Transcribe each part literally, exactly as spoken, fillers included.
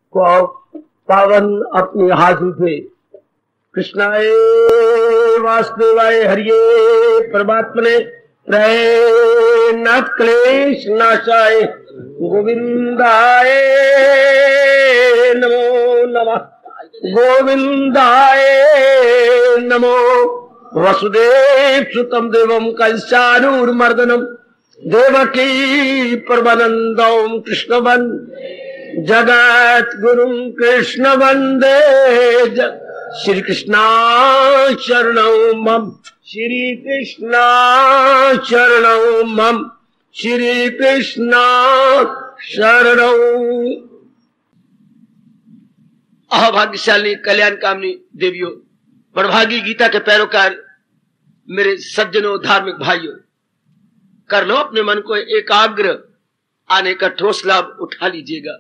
को पावन अपने हाथों से कृष्णाय वासुदेवाय हरिये परमात्मने प्रयनाथ क्लेश नाशाय गोविंदाय नमो नमः गोविंदाय नमो वसुदेव सुतम देवम कंसानूरमर्दनम देवकी परमानंदम कृष्ण वंदे जगत गुरुम कृष्ण वंदे श्री कृष्णा शरणौ मम श्री कृष्णा शरणौ मम श्री कृष्णा शरणौ। अभाग्यशाली कल्याण कामनी देवियों, बड़भागी गीता के पैरोकार मेरे सज्जनों, धार्मिक भाइयों, कर लो अपने मन को एकाग्र, आने का ठोस लाभ उठा लीजिएगा।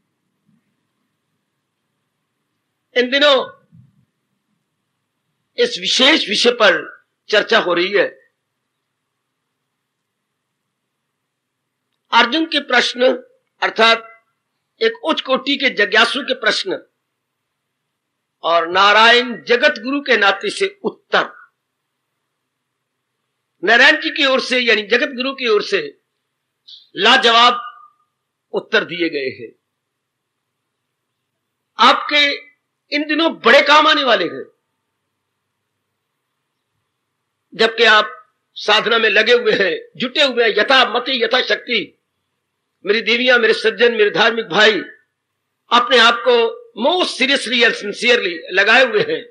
इन दिनों इस विशेष विषय पर चर्चा हो रही है। अर्जुन के प्रश्न अर्थात एक उच्च कोटि के जिज्ञासु के प्रश्न और नारायण जगत गुरु के नाते से उत्तर, नारायण जी की ओर से यानी जगत गुरु की ओर से लाजवाब उत्तर दिए गए हैं। आपके इन दिनों बड़े काम आने वाले हैं। जबकि आप साधना में लगे हुए हैं, जुटे हुए हैं, यथा मति यथा शक्ति। मेरी देवियां, मेरे सज्जन, मेरे धार्मिक भाई अपने आप को मोस्ट सीरियसली एंड सिंसियरली लगाए हुए हैं।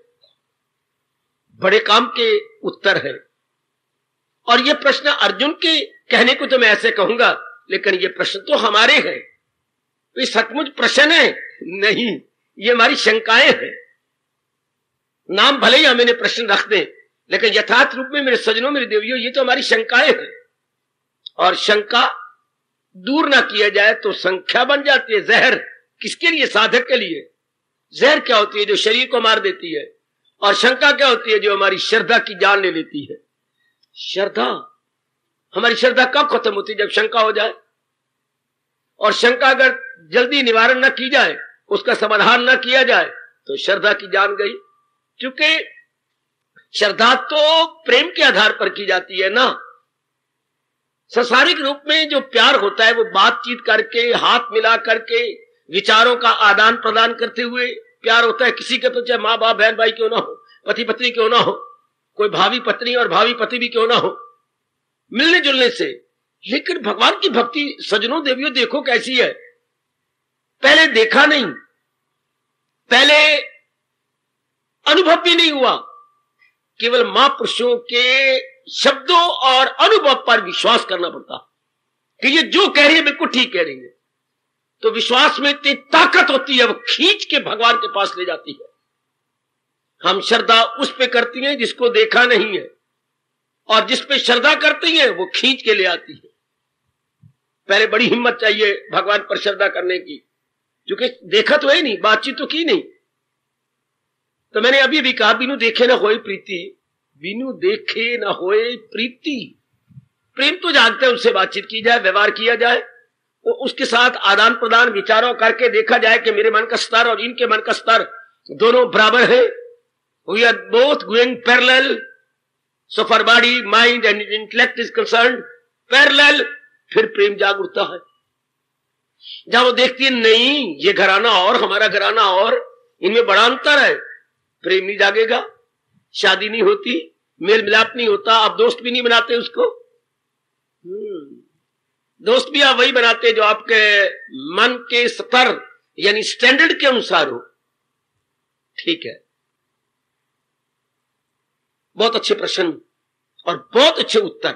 बड़े काम के उत्तर है। और ये प्रश्न अर्जुन के कहने को तो मैं ऐसे कहूंगा, लेकिन ये प्रश्न तो हमारे हैं। ये सचमुच प्रश्न है नहीं, ये हमारी शंकाएं हैं। नाम भले ही हमें प्रश्न रख दें, लेकिन यथार्थ रूप में मेरे सज्जनों, मेरी देवियों, ये तो हमारी शंकाएं हैं। और शंका दूर ना किया जाए तो संख्या बन जाती है जहर। किसके लिए? साधक के लिए। जहर क्या होती है? जो शरीर को मार देती है। और शंका क्या होती है? जो हमारी श्रद्धा की जान ले लेती है। श्रद्धा, हमारी श्रद्धा कब खत्म होती है? जब शंका हो जाए। और शंका अगर जल्दी निवारण न की जाए, उसका समाधान न किया जाए, तो श्रद्धा की जान गई। क्योंकि श्रद्धा तो प्रेम के आधार पर की जाती है ना। संसारिक रूप में जो प्यार होता है वो बातचीत करके, हाथ मिला करके, विचारों का आदान प्रदान करते हुए प्यार होता है। किसी के तो चाहे माँ बाप, बहन भाई क्यों ना हो, पति पत्नी क्यों ना हो, कोई भावी पत्नी और भावी पति भी क्यों ना हो, मिलने जुलने से। लेकिन भगवान की भक्ति सज्जनों, देवियों, देखो कैसी है। पहले देखा नहीं, पहले अनुभव भी नहीं हुआ, केवल महापुरुषों के शब्दों और अनुभव पर विश्वास करना पड़ता कि ये जो कह रही है बिल्कुल ठीक कह रही है। तो विश्वास में इतनी ताकत होती है, वो खींच के भगवान के पास ले जाती है। हम श्रद्धा उस पे करती हैं जिसको देखा नहीं है, और जिस पे श्रद्धा करती है वो खींच के ले आती है। पहले बड़ी हिम्मत चाहिए भगवान पर श्रद्धा करने की, क्योंकि देखा तो है नहीं, बातचीत तो की नहीं। तो मैंने अभी भी कहा, बिनु देखे ना होए प्रीति, बिनु देखे ना होए प्रीति। प्रेम तो जानते हैं, उससे बातचीत की जाए, व्यवहार किया जाए, वो उसके साथ आदान प्रदान विचारों करके देखा जाए कि मेरे मन का स्तर और इनके मन का स्तर दोनों बराबर है। We are both going parallel, so for body, mind and intellect is concerned, parallel. फिर प्रेम जाग उठता है। जहां वो देखती है नहीं, ये घराना और हमारा घराना और, इनमें बड़ा अंतर है, प्रेम नहीं जागेगा, शादी नहीं होती, मेल मिलाप नहीं होता, आप दोस्त भी नहीं बनाते उसको। दोस्त भी आप वही बनाते जो आपके मन के स्तर यानी स्टैंडर्ड के अनुसार हो। ठीक है, बहुत अच्छे प्रश्न और बहुत अच्छे उत्तर।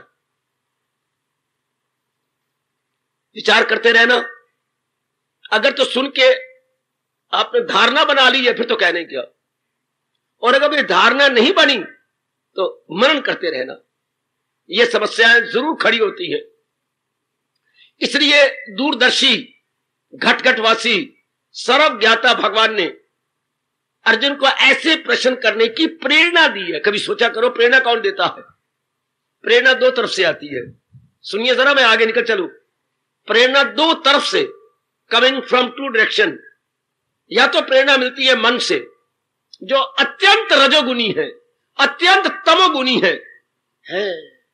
विचार करते रहना। अगर तो सुन के आपने धारणा बना ली है फिर तो कहने क्या, और अगर ये धारणा नहीं बनी तो मनन करते रहना। ये समस्याएं जरूर खड़ी होती है। इसलिए दूरदर्शी घटघटवासी सर्वज्ञाता भगवान ने अर्जुन को ऐसे प्रश्न करने की प्रेरणा दी है। कभी सोचा करो प्रेरणा कौन देता है? प्रेरणा दो तरफ से आती है। सुनिए जरा, मैं आगे निकल चलूं। प्रेरणा दो तरफ से, कमिंग फ्रॉम टू डायरेक्शन। या तो प्रेरणा मिलती है मन से, जो अत्यंत रजोगुनी है, अत्यंत तमोगुनी है, है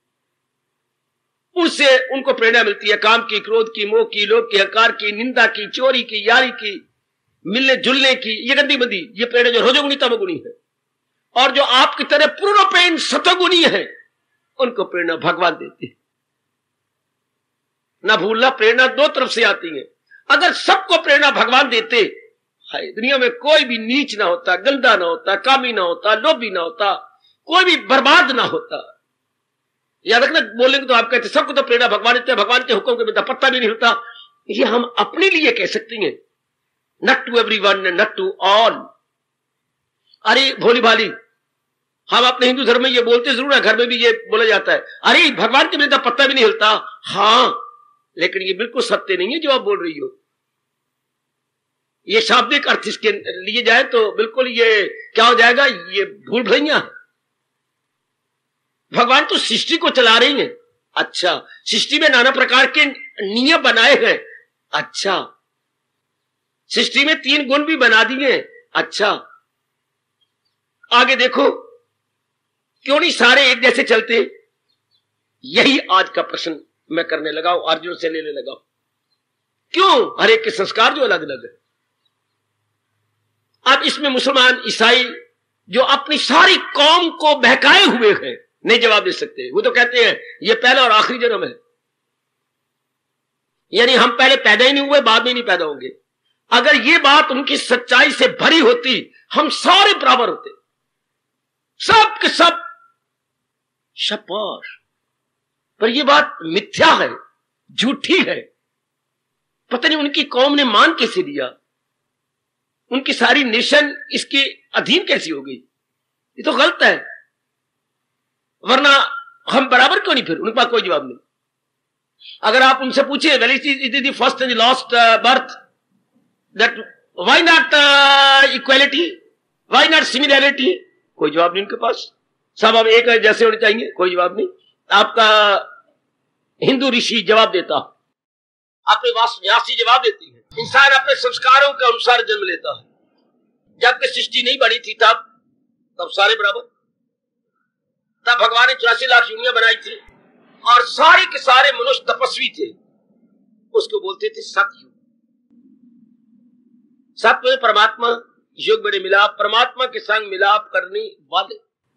उनसे उनको प्रेरणा मिलती है काम की, क्रोध की, मोह की, लोभ की, अहंकार की, निंदा की, चोरी की, यारी की, मिलने जुलने की, ये गंदी मंदी, ये प्रेरणा जो रजोगुनी तमोगुनी है। और जो आपकी तरह पूर्णपेन सतोगुनी है, उनको प्रेरणा भगवान देती है। ना भूलना, प्रेरणा दो तरफ से आती है। अगर सबको प्रेरणा भगवान देते, हाय दुनिया में कोई भी नीच ना होता, गंदा ना होता, कामी ना होता, लोभी ना होता, कोई भी बर्बाद ना होता। याद रखना, बोलेंगे तो आप कहते सबको तो प्रेरणा भगवान देते हैं, भगवान के हुक्म के बिना पत्ता भी नहीं हिलता। ये हम अपने लिए कह सकते हैं, not to everyone, not to all. अरे भोली भाली, हम अपने हिंदू धर्म में ये बोलते जरूर है, घर में भी ये बोला जाता है, अरे भगवान के बिना पत्ता भी नहीं हिलता। हाँ, लेकिन ये बिल्कुल सत्य नहीं है जो आप बोल रही हो। ये शाब्दिक अर्थ इसके लिए जाए तो बिल्कुल ये क्या हो जाएगा, ये भूल भुलैया। भगवान तो सृष्टि को चला रही हैं। अच्छा, सृष्टि में नाना प्रकार के नियम बनाए हैं। अच्छा, सृष्टि में तीन गुण भी बना दिए। अच्छा, आगे देखो, क्यों नहीं सारे एक जैसे चलते? यही आज का प्रश्न मैं करने लगा हूं, अर्जुन से लेने लगा हूं। क्यों हर एक के संस्कार जो अलग अलग है? अब इसमें मुसलमान, ईसाई जो अपनी सारी कौम को बहकाए हुए हैं, नहीं जवाब दे सकते। वो तो कहते हैं ये पहला और आखिरी जन्म है, यानी हम पहले पैदा ही नहीं हुए, बाद में नहीं पैदा होंगे। अगर ये बात उनकी सच्चाई से भरी होती, हम सारे बराबर होते, सब के सब। शाबाश, पर ये बात मिथ्या है, झूठी है। पता नहीं उनकी कौम ने मान कैसे दिया, उनकी सारी नेशन इसके अधीन कैसी हो गई। ये तो गलत है, वरना हम बराबर क्यों नहीं? फिर उनके पास कोई जवाब नहीं। अगर आप उनसे पूछिए well it is the first and last birth, that why not equality, why not similarity, कोई जवाब नहीं उनके पास। सब अब एक जैसे होने चाहिए, कोई जवाब नहीं। आपका हिंदू ऋषि जवाब देता, अपने व्यासी जवाब देती है। इंसान अपने संस्कारों के अनुसार जन्म लेता है। जबकि सृष्टि नहीं बनी थी तब तब सारे बराबर। तब भगवान ने चौरासी लाख योनियां बनाई थी और सारे के सारे मनुष्य तपस्वी थे। उसको बोलते थे सतयुग। सत्य में परमात्मा, युग में मिलाप, परमात्मा के संग मिलाप करने वाले।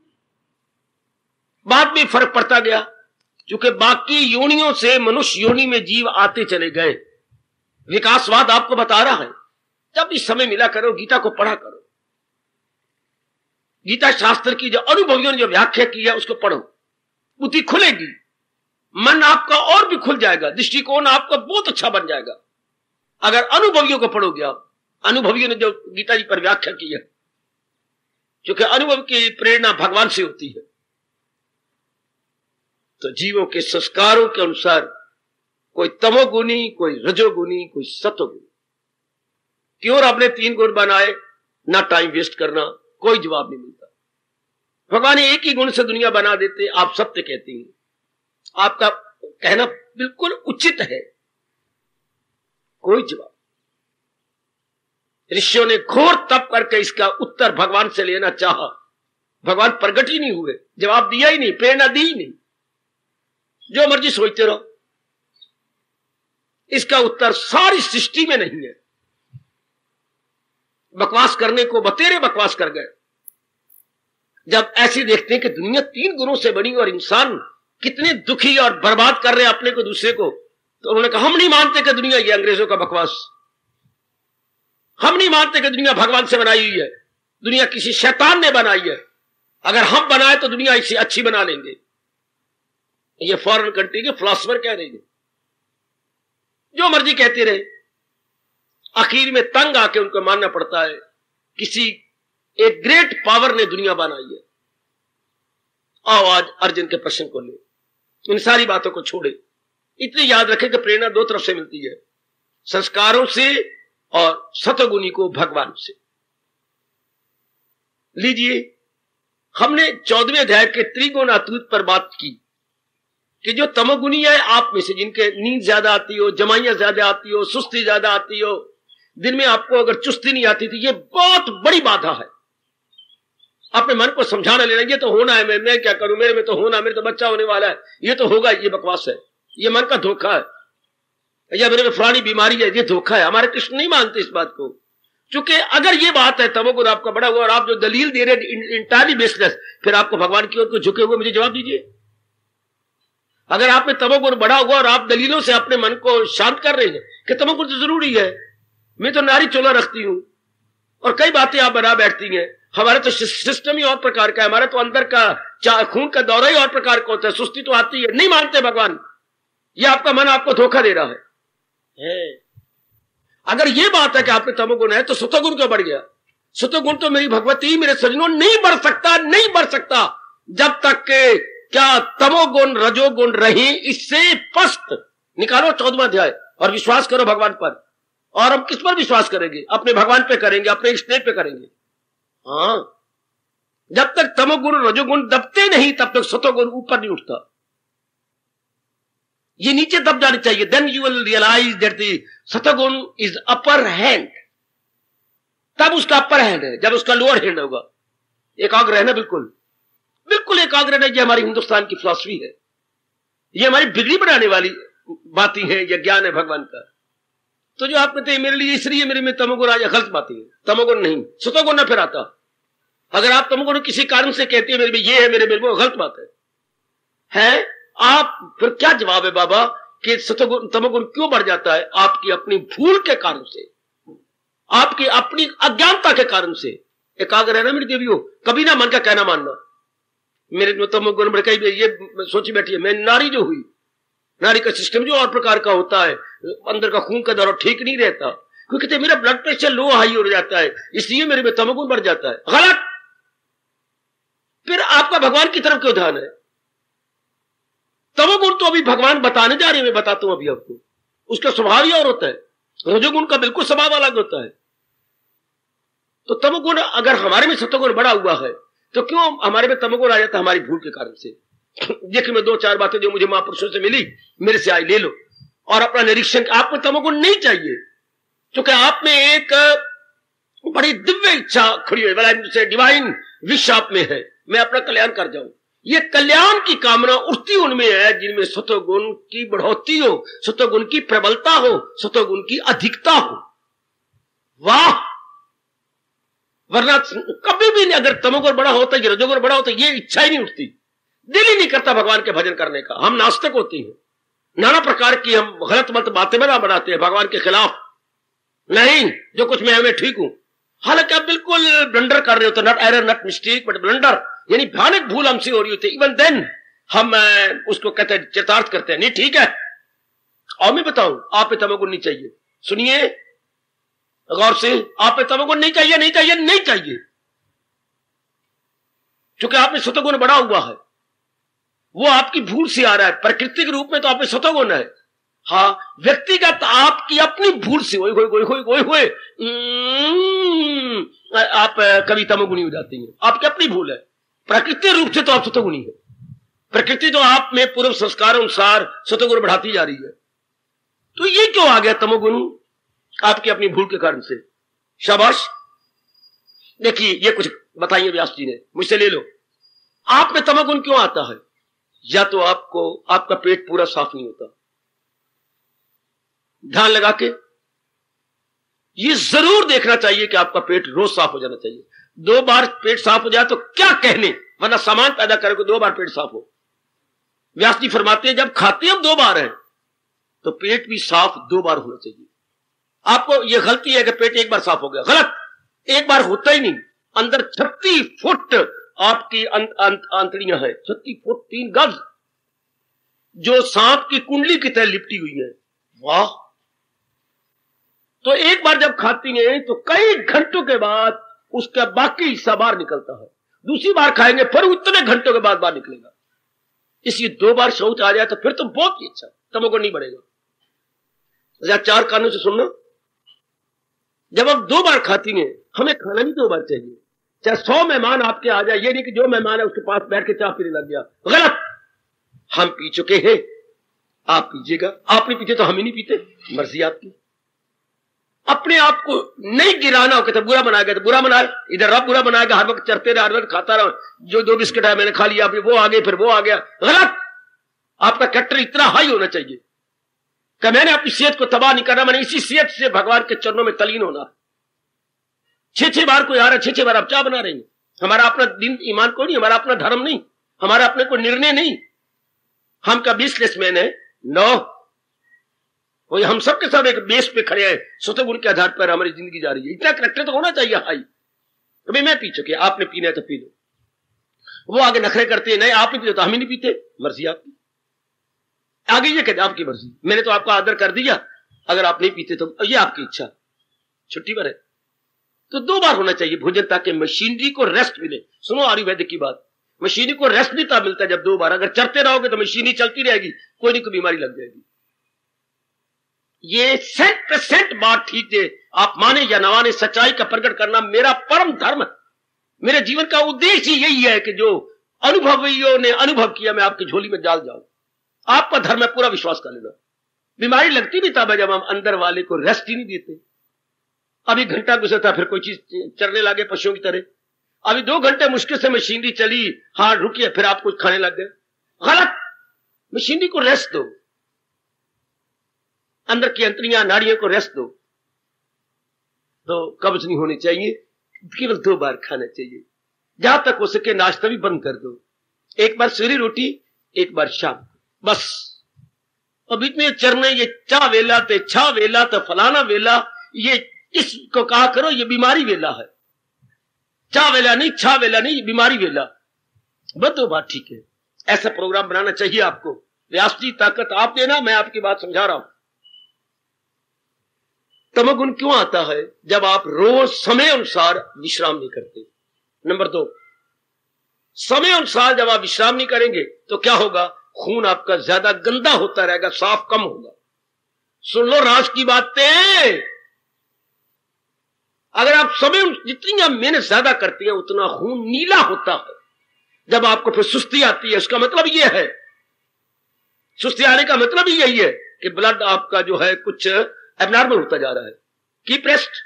बाद में फर्क पड़ता गया, क्योंकि बाकी योनियों से मनुष्य योनि में जीव आते चले गए। विकासवाद आपको बता रहा है। जब भी समय मिला करो, गीता को पढ़ा करो। गीता शास्त्र की जो अनुभवियों ने जो व्याख्या की है उसको पढ़ो, बुद्धि खुलेगी, मन आपका और भी खुल जाएगा, दृष्टिकोण आपका बहुत अच्छा बन जाएगा अगर अनुभवियों को पढ़ोगे आप। अनुभवियों ने जो गीता जी पर व्याख्या की है, क्योंकि अनुभव की प्रेरणा भगवान से होती है। तो जीवों के संस्कारों के अनुसार कोई तमोगुनी, कोई रजोगुनी, कोई सतोगुनी। क्यों आपने तीन गुण बनाए? ना टाइम वेस्ट करना, कोई जवाब नहीं मिलता। भगवान एक ही गुण से दुनिया बना देते, आप सत्य कहती हैं। आपका कहना बिल्कुल उचित है, कोई जवाब। ऋषियों ने घोर तप करके इसका उत्तर भगवान से लेना चाहा, भगवान प्रकट ही नहीं हुए, जवाब दिया ही नहीं, प्रेरणा दी ही नहीं। जो मर्जी सोचते रहो, इसका उत्तर सारी सृष्टि में नहीं है। बकवास करने को बतेरे बकवास कर गए। जब ऐसे देखते हैं कि दुनिया तीन गुणों से बनी और इंसान कितने दुखी और बर्बाद कर रहे हैं अपने को दूसरे को, तो उन्होंने कहा हम नहीं मानते कि दुनिया ये अंग्रेजों का बकवास, हम नहीं मानते कि दुनिया भगवान से बनाई हुई है, दुनिया किसी शैतान ने बनाई है। अगर हम बनाए तो दुनिया इसे अच्छी बना लेंगे। ये फॉरेन कंट्री के फिलोसोफर कह रहे हैं। जो मर्जी कहते रहे, आखिर में तंग आके उनको मानना पड़ता है किसी एक ग्रेट पावर ने दुनिया बनाई है। आओ आज अर्जुन के प्रश्न को ले, इन सारी बातों को छोड़े। इतनी याद रखें कि प्रेरणा दो तरफ से मिलती है, संस्कारों से और सतगुणी को भगवान से। लीजिए, हमने चौदहवें अध्याय के त्रिगुण अतुत पर बात की कि जो तमोगुणी है आप में से, जिनके नींद ज्यादा आती हो, जमाइयां ज्यादा आती हो, सुस्ती ज्यादा आती हो, दिन में आपको अगर चुस्ती नहीं आती थी, ये बहुत बड़ी बाधा है। अपने मन को समझाना लेना, ये तो होना है, मैं मैं क्या करूं, मेरे में तो होना, मेरे तो बच्चा होने वाला है, ये तो होगा, ये बकवास है, ये मन का धोखा है, या मेरे में फलानी बीमारी है, ये धोखा है। हमारे कृष्ण नहीं मानते इस बात को, क्योंकि अगर ये बात है तमोगुण आपका बड़ा हुआ और आप जो दलील दे रहे हैं इंटायरली बेसलेस, फिर आपको भगवान की ओर को झुके हुए मुझे जवाब दीजिए। अगर आप में तमोगुण बड़ा हुआ और आप दलीलों से अपने मन को शांत कर रहे हैं कि तमोगुण तो जरूरी है, मैं तो नारी चोला रखती हूं और कई बातें आप बना बैठती हैं, हमारा तो सिस्टम ही और प्रकार का है, हमारा तो अंदर का खून का दौरा ही और प्रकार का होता है, सुस्ती तो आती है, नहीं मानते भगवान, ये आपका मन आपको धोखा दे रहा है, है। अगर ये बात है कि आप में तमोगुण है तो सतोगुण क्यों बढ़ गया? सतोगुण तो मेरी भगवती, मेरे सज्जनों, नहीं बढ़ सकता, नहीं बढ़ सकता जब तक के क्या तमोगुण रजोगुण रही, इससे स्पष्ट निकालो चौदहवां अध्याय और विश्वास करो भगवान पर। और हम किस पर विश्वास करेंगे? अपने भगवान पे करेंगे, अपने इष्ट पे करेंगे। हाँ, जब तक तमोगुण रजोगुण दबते नहीं तब तक सतोगुण ऊपर नहीं उठता, ये नीचे दब जाने चाहिए। Then you will realise that the satoguna is upper hand, तब उसका अपर हैंड है जब उसका लोअर हैंड होगा। एकाग्र रहना, बिल्कुल बिल्कुल एकाग्र रहना, ये हमारी हिंदुस्तान की फिलॉसफी है, ये हमारी बिगड़ी बनाने वाली बातें हैं, यह ज्ञान है भगवान का। तो जो आप कहते हैं मेरे लिए इसलिए मेरे में तमोगुण आ, गलत बातें है, तमोगुण नहीं, सतोगुण ना फिर आता। अगर आप तमोगुण किसी कारण से कहते हैं मेरे में ये है, मेरे में वो, गलत बात है, है? आप फिर क्या जवाब है बाबा कि सतोगुण तमोगुण क्यों बढ़ जाता है? आपकी अपनी भूल के कारण से, आपकी अपनी अज्ञानता के कारण से। एकाग्र रहना मेरी देवियों, कभी ना मन का कहना मानना मेरे में तमोगुण बढ़ गई, ये सोची बैठी है मैं नारी जो हुई, नारी का सिस्टम जो और प्रकार का होता है, अंदर का खून का दौरा ठीक नहीं रहता, क्योंकि मेरा ब्लड प्रेशर लो हाई हो जाता है, इसलिए मेरे में तमोगुण बढ़ जाता है। गलत। फिर आपका भगवान की तरफ क्यों ध्यान है? तमोगुण तो अभी भगवान बताने जा रहे हैं, मैं बताता हूं अभी आपको, उसका स्वभाव ही और होता है, रजोगुण का बिल्कुल स्वभाव अलग होता है। तो तमोगुण अगर हमारे में सतोगुण बड़ा हुआ है तो क्यों हमारे में तमोगुण आ जाता है? हमारी भूल के कारण से। देखिए मैं दो चार बातें जो मुझे महापुरुषों से मिली, मेरे से आई, ले लो और अपना निरीक्षण। आप में तमोगुण नहीं चाहिए, क्योंकि आप में एक बड़ी दिव्य इच्छा खड़ी है, डिवाइन विश आप में है, मैं अपना कल्याण कर जाऊं। ये कल्याण की कामना उठती उनमें है जिनमें सतोगुण की बढ़ोतरी हो, सतोगुण की प्रबलता हो, सतोगुण की अधिकता हो। वाह! वरना कभी भी नहीं, अगर तमोगुण बड़ा होता है, रजोगुण बड़ा होता है, ये इच्छा ही नहीं उठती, दिल ही नहीं करता भगवान के भजन करने का। हम नास्तिक होते हैं, नाना प्रकार की हम गलत मत बातें बना बनाते हैं भगवान के खिलाफ। नहीं, जो कुछ मैं हमें ठीक हूं, हालांकि आप बिल्कुल ब्लंडर कर रहे होते, not error not mistake but blunder, यानी भयानक भूल हमसे हो रही होती है। इवन देन हम उसको कहते हैं, चरितार्थ करते हैं, नहीं ठीक है। और मैं बताऊं, आप पे तमोगुण नहीं चाहिए, सुनिए गौर से, आप पे तमोगुण नहीं चाहिए, नहीं चाहिए, नहीं चाहिए, क्योंकि आप में सतोगुण बड़ा हुआ है, वो आपकी भूल से आ रहा है। प्रकृति के रूप में तो आप में सतोगुण है, हाँ, व्यक्तिगत आपकी अपनी भूल से ओए होए ओए होए होए आप कभी तमोगुणी हो जाती हैं, आपकी अपनी भूल है। प्रकृति रूप से तो आप सतोगुणी है, प्रकृति तो आप में पूर्व संस्कार अनुसार सतोगुण बढ़ाती जा रही है। तो ये क्यों आ गया तमोगुण? आपकी अपनी भूल के कारण से। शाबाश। देखिए ये कुछ बताइए व्यास जी ने, मुझसे ले लो। आप में तमोगुण क्यों आता है? या तो आपको आपका पेट पूरा साफ नहीं होता, ध्यान लगा के ये जरूर देखना चाहिए कि आपका पेट रोज साफ हो जाना चाहिए। दो बार पेट साफ हो जाए तो क्या कहने, वरना सामान पैदा करोगे दो बार पेट साफ हो। व्यास जी फरमाते हैं जब खाते हम दो बार है तो पेट भी साफ दो बार होना चाहिए। आपको यह गलती है कि पेट एक बार साफ हो गया, गलत, एक बार होता ही नहीं। अंदर छत्तीस फुट आपकी अंत, अंत, आंतड़ियां हैं, छत्तीस फुट तीन गज, जो सांप की कुंडली की तरह लिपटी हुई है। वाह! तो एक बार जब खाती हैं तो कई घंटों के बाद उसका बाकी हिस्सा बाहर निकलता है, दूसरी बार खाएंगे फिर उतने घंटों के बाद बाहर निकलेगा। इसलिए दो बार शौच आ जाए तो फिर तो बहुत ही अच्छा, तमोगुण नहीं बढ़ेगा। चार कानों से सुनना, जब आप दो बार खाती हैं, हमें खाना भी दो बार चाहिए। चाहे सौ मेहमान आपके आ जाए, ये नहीं कि जो मेहमान है उसके पास बैठ के चाय पीने लग गया, गलत। हम पी चुके हैं, आप पीजिएगा, आप नहीं पीते तो हम ही नहीं पीते, मर्जी आपकी। अपने आप को नहीं गिराना हो, कहते बुरा बनाएगा तो बुरा बनाए, इधर रब बुरा बनाएगा, हर वक्त चरते रहे, हर वक्त खाता रहो, जो दो बिस्किट है मैंने खा लिया, फिर वो आ गए, फिर वो आ गया, गलत। आपका कैरेक्टर इतना हाई होना चाहिए कि मैंने अपनी सेहत को तबाह नहीं करना, मैंने इसी सेहत से भगवान के चरणों में तलीन होना। छह छह बार कोई आ रहा, छह छह बार आप क्या बना रहे हैं? हमारा अपना दिन ईमान को नहीं, हमारा अपना धर्म नहीं, हमारा अपने को निर्णय नहीं। हम का बिजनेसमैन है नो, वो हम सबके सब एक बेस पे खड़े हैं, स्वतः गुण के आधार पर हमारी जिंदगी जा रही है। इतना करेक्टर तो होना चाहिए हाई। अभी मैं पी चुके, आपने पीना है तो पी लो। वो आगे नखरे करते हैं, नहीं आप नहीं पीते तो हम ही नहीं पीते, मर्जी आपकी। आगे ये कहते आपकी मर्जी, मैंने तो आपका आदर कर दिया, अगर आप नहीं पीते तो ये आपकी इच्छा, छुट्टी पर है। तो दो बार होना चाहिए भोजन, ताकि मशीनरी को रेस्ट मिले। सुनो आयुर्वेदिक की बात, मशीनरी को रेस्ट नहीं तब मिलता जब दो बार। अगर चलते रहोगे तो मशीनरी चलती रहेगी, कोई नहीं कोई बीमारी लग जाएगी। ये सेंट परसेंट बात ठीक है, आप माने या ना माने, सच्चाई का प्रकट करना मेरा परम धर्म है। मेरे जीवन का उद्देश्य यही है कि जो अनुभवियों ने अनुभव किया मैं आपकी झोली में डाल जाऊं। आपका धर्म है, पूरा विश्वास कर लेना। बीमारी लगती भी तब है जब हम अंदर वाले को रेस्ट ही नहीं देते। अभी घंटा गुजरता फिर कोई चीज चरने लगे पशुओं की तरह, अभी दो घंटे मुश्किल से मशीनरी चली, हाँ रुकिए, फिर आप कुछ खाने लग गए, गलत। मशीनरी को रेस्ट दो, अंदर की अंतरियां नाड़ियों को रेस्ट दो। तो कब्ज नहीं होनी चाहिए, केवल दो बार खाना चाहिए। जहां तक हो सके नाश्ता भी बंद कर दो, एक बार सवेरी रोटी, एक बार शाम, बस। और बीच में चरने, ये चा वेला ते छा वेला तो फलाना वेला, ये इसको कहा करो ये बीमारी वेला है। चा वेला नहीं, छा वेला नहीं, ये बीमारी वेला। बस दो बात ठीक है। ऐसा प्रोग्राम बनाना चाहिए आपको। व्यास जी ताकत आप देना, मैं आपकी बात समझा रहा हूं। तमोगुण क्यों आता है? जब आप रोज समय अनुसार विश्राम नहीं करते। नंबर दो, समय अनुसार जब आप विश्राम नहीं करेंगे तो क्या होगा? खून आपका ज्यादा गंदा होता रहेगा, साफ कम होगा। सुन लो राज की बातें। अगर आप समय जितनी आप मेहनत ज्यादा करती हैं उतना खून नीला होता है। जब आपको फिर सुस्ती आती है, उसका मतलब यह है, सुस्ती आने का मतलब ही यही है कि ब्लड आपका जो है कुछ एबनॉर्मल होता जा रहा है। Keep rest.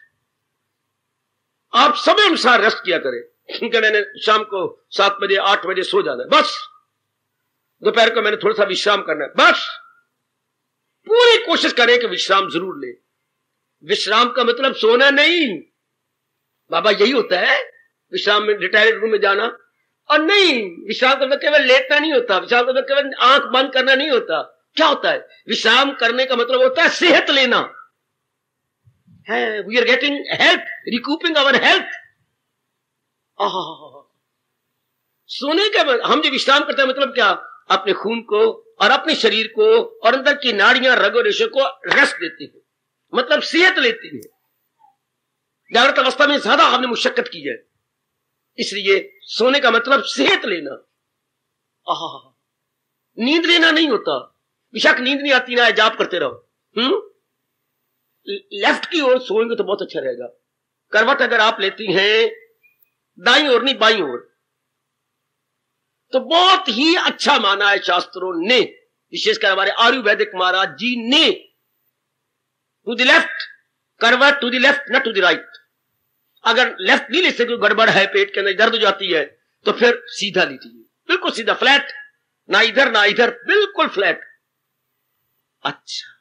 आप समय अनुसार रेस्ट किया करें। क्योंकि मैंने शाम को सात बजे आठ बजे सो जाना है, बस। दोपहर को मैंने थोड़ा सा विश्राम करना है, बस। पूरी कोशिश करें कि विश्राम जरूर ले। विश्राम का मतलब सोना नहीं, बाबा यही होता है विश्राम में, रिटायर्ड रूम में जाना। और नहीं, विश्राम का मतलब केवल लेटना नहीं होता, विश्राम का मतलब केवल आंख बंद करना नहीं होता। क्या होता है? विश्राम करने का मतलब होता है सेहत लेना है। We are getting health, recouping our health. सोने का हम जो विश्राम करते हैं मतलब क्या? अपने खून को और अपने शरीर को और अंदर की नाड़ियां रगो रेशों को रेस्ट देती है, मतलब सेहत लेती है। जागृत अवस्था में ज्यादा हमने मुशक्कत की है, इसलिए सोने का मतलब सेहत लेना। आहा, नींद लेना नहीं होता। बेशक नींद नहीं आती ना, जाप करते रहो। हम्म लेफ्ट की ओर सोएंगे तो बहुत अच्छा रहेगा। करवट अगर आप लेती हैं दाईं ओर नहीं बाईं ओर, तो बहुत ही अच्छा माना है शास्त्रों ने, विशेषकर हमारे आयुर्वेदिक महाराज जी ने। टू द लेफ्ट, करवट टू द लेफ्ट, न टू द राइट। अगर लेफ्ट नहीं ले सकते, गड़बड़ है, पेट के अंदर दर्द हो जाती है, तो फिर सीधा लीजिए, बिल्कुल सीधा, फ्लैट, ना इधर ना इधर, बिल्कुल फ्लैट। अच्छा,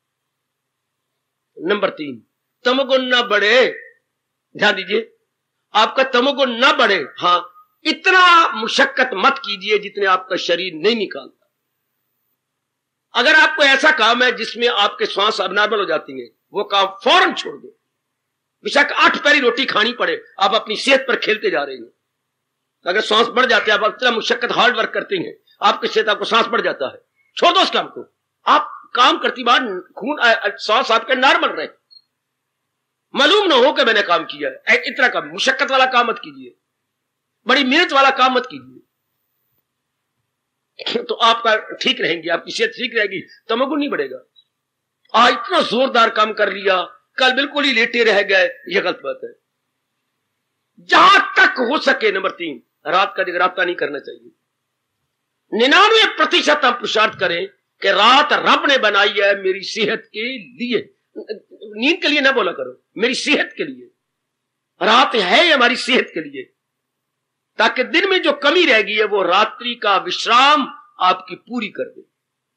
नंबर तीन, तमोगुण ना बढ़े। ध्यान दीजिए, आपका तमोगुण ना बढ़े। हाँ, इतना मुशक्कत मत कीजिए जितने आपका शरीर नहीं निकालता। अगर आपको ऐसा काम है जिसमें आपके श्वास अबनॉर्मल हो जाती है, वो काम फौरन छोड़ दो। बेशक आठ पैरी रोटी खानी पड़े, आप अपनी सेहत पर खेलते जा रहे हैं। अगर सांस बढ़ जाते हैं, आप इतना मुशक्कत हार्ड वर्क करते हैं, आपकी सेहत, आपको सांस बढ़ जाता है, छोड़ दो उस काम को। आप काम करती बार खून सांस आपके नॉर्मल रहे, मालूम ना हो कि मैंने काम किया है। इतना काम, मुशक्कत वाला काम मत कीजिए, बड़ी मेहनत वाला काम मत कीजिए, तो आपका ठीक रहेंगे, आपकी सेहत ठीक रहेगी, तमोगुण नहीं बढ़ेगा। आज इतना जोरदार काम कर लिया, कल बिल्कुल ही लेटे रह गए, यह गलत बात है। जहां तक हो सके, नंबर तीन, रात का जगराता नहीं करना चाहिए। निन्यानवे प्रतिशत हम पुरुषार्थ करें कि रात रब ने बनाई है मेरी सेहत के लिए। नींद के लिए ना बोला करो, मेरी सेहत के लिए। रात है हमारी सेहत के लिए, ताकि दिन में जो कमी रह गई है वो रात्रि का विश्राम आपकी पूरी कर दे।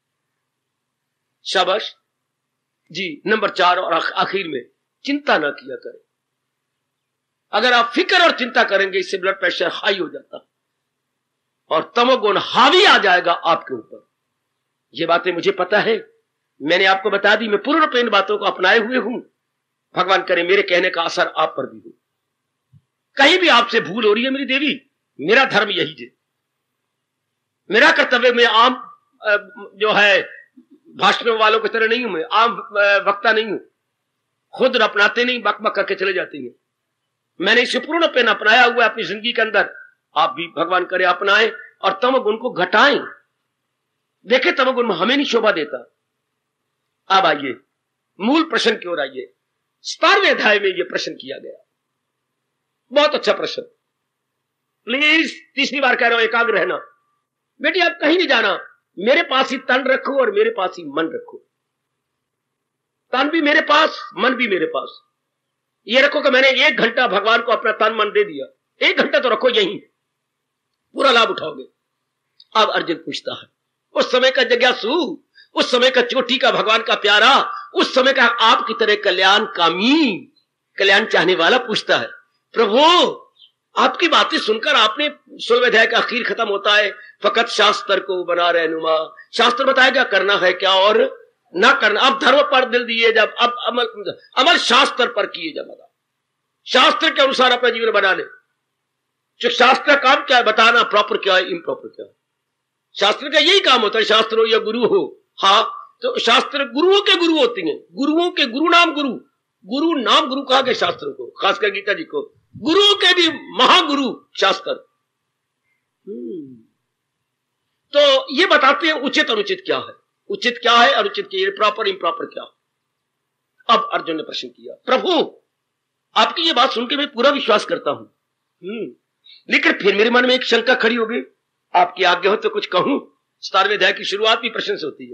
शाबाश जी। नंबर चार और आखिर में, चिंता ना किया करें। अगर आप फिक्र और चिंता करेंगे, इससे ब्लड प्रेशर हाई हो जाता और तमोगुण हावी आ जाएगा आपके ऊपर। ये बातें मुझे पता है, मैंने आपको बता दी, मैं पूर्ण रूप इन बातों को अपनाए हुए हूं। भगवान करे मेरे कहने का असर आप पर भी हो। कहीं भी आपसे भूल हो रही है मेरी देवी, मेरा धर्म यही है, मेरा कर्तव्य, मैं आम जो है भाषण वालों की तरह नहीं हूं, मैं आम वक्ता नहीं हूं, खुद अपनाते नहीं, बक बक करके चले जाते हैं। मैंने इसे पूर्ण पेन अपनाया हुआ है अपनी जिंदगी के अंदर। आप भी भगवान करे अपनाएं और तमोगुण को घटाएं। देखे तमोगुण हमें नहीं शोभा देता। अब आइए मूल प्रश्न की ओर आइए। सतारवें अध्याय में यह प्रश्न किया गया, बहुत अच्छा प्रश्न। प्लीज तीसरी बार कह रहा हूं, एकाग्र रहना। बेटी आप कहीं नहीं जाना, मेरे पास ही तन रखो और मेरे पास ही मन रखो। तन भी मेरे पास, मन भी मेरे पास। ये रखो कि मैंने एक घंटा भगवान को अपना तन मन दे दिया, एक घंटा तो रखो, यहीं पूरा लाभ उठाओगे। अब अर्जुन पूछता है, उस समय का जिज्ञासु, उस समय का चोटी का भगवान का प्यारा, उस समय का आपकी तरह कल्याण कामी, कल्याण चाहने वाला पूछता है, प्रभु आपकी बातें सुनकर, आपने सोलहवें अध्याय का आखिर खत्म होता है, फकत शास्त्र को बना रहनुमा, शास्त्र बताएगा करना है क्या और ना करना। अब धर्म पर दिल दिए जब, अब अमल अमल शास्त्र पर किए जब, शास्त्र के अनुसार अपना जीवन बना ले। जो शास्त्र का काम क्या है, बताना प्रॉपर क्या है, इम्प्रॉपर क्या है। शास्त्र का यही काम होता है, शास्त्र हो या गुरु हो। हाँ, तो शास्त्र गुरुओं के गुरु होती हैं, गुरुओं के गुरु नाम गुरु, गुरु नाम गुरु कहा गया शास्त्र को, खासकर गीता जी को। गुरुओं के भी महागुरु शास्त्र। तो ये बताते हैं उचित अनुचित क्या है, उचित क्या है, अनुचित क्या है, प्रॉपर इम्प्रॉपर क्या। अब अर्जुन ने प्रश्न किया, प्रभु आपकी ये बात सुनकर मैं पूरा विश्वास करता हूं, लेकिन फिर मेरे मन में एक शंका खड़ी हो गई। आपकी आज्ञा हो तो कुछ कहूं। सतारवें अध्याय की शुरुआत भी प्रश्न से होती है।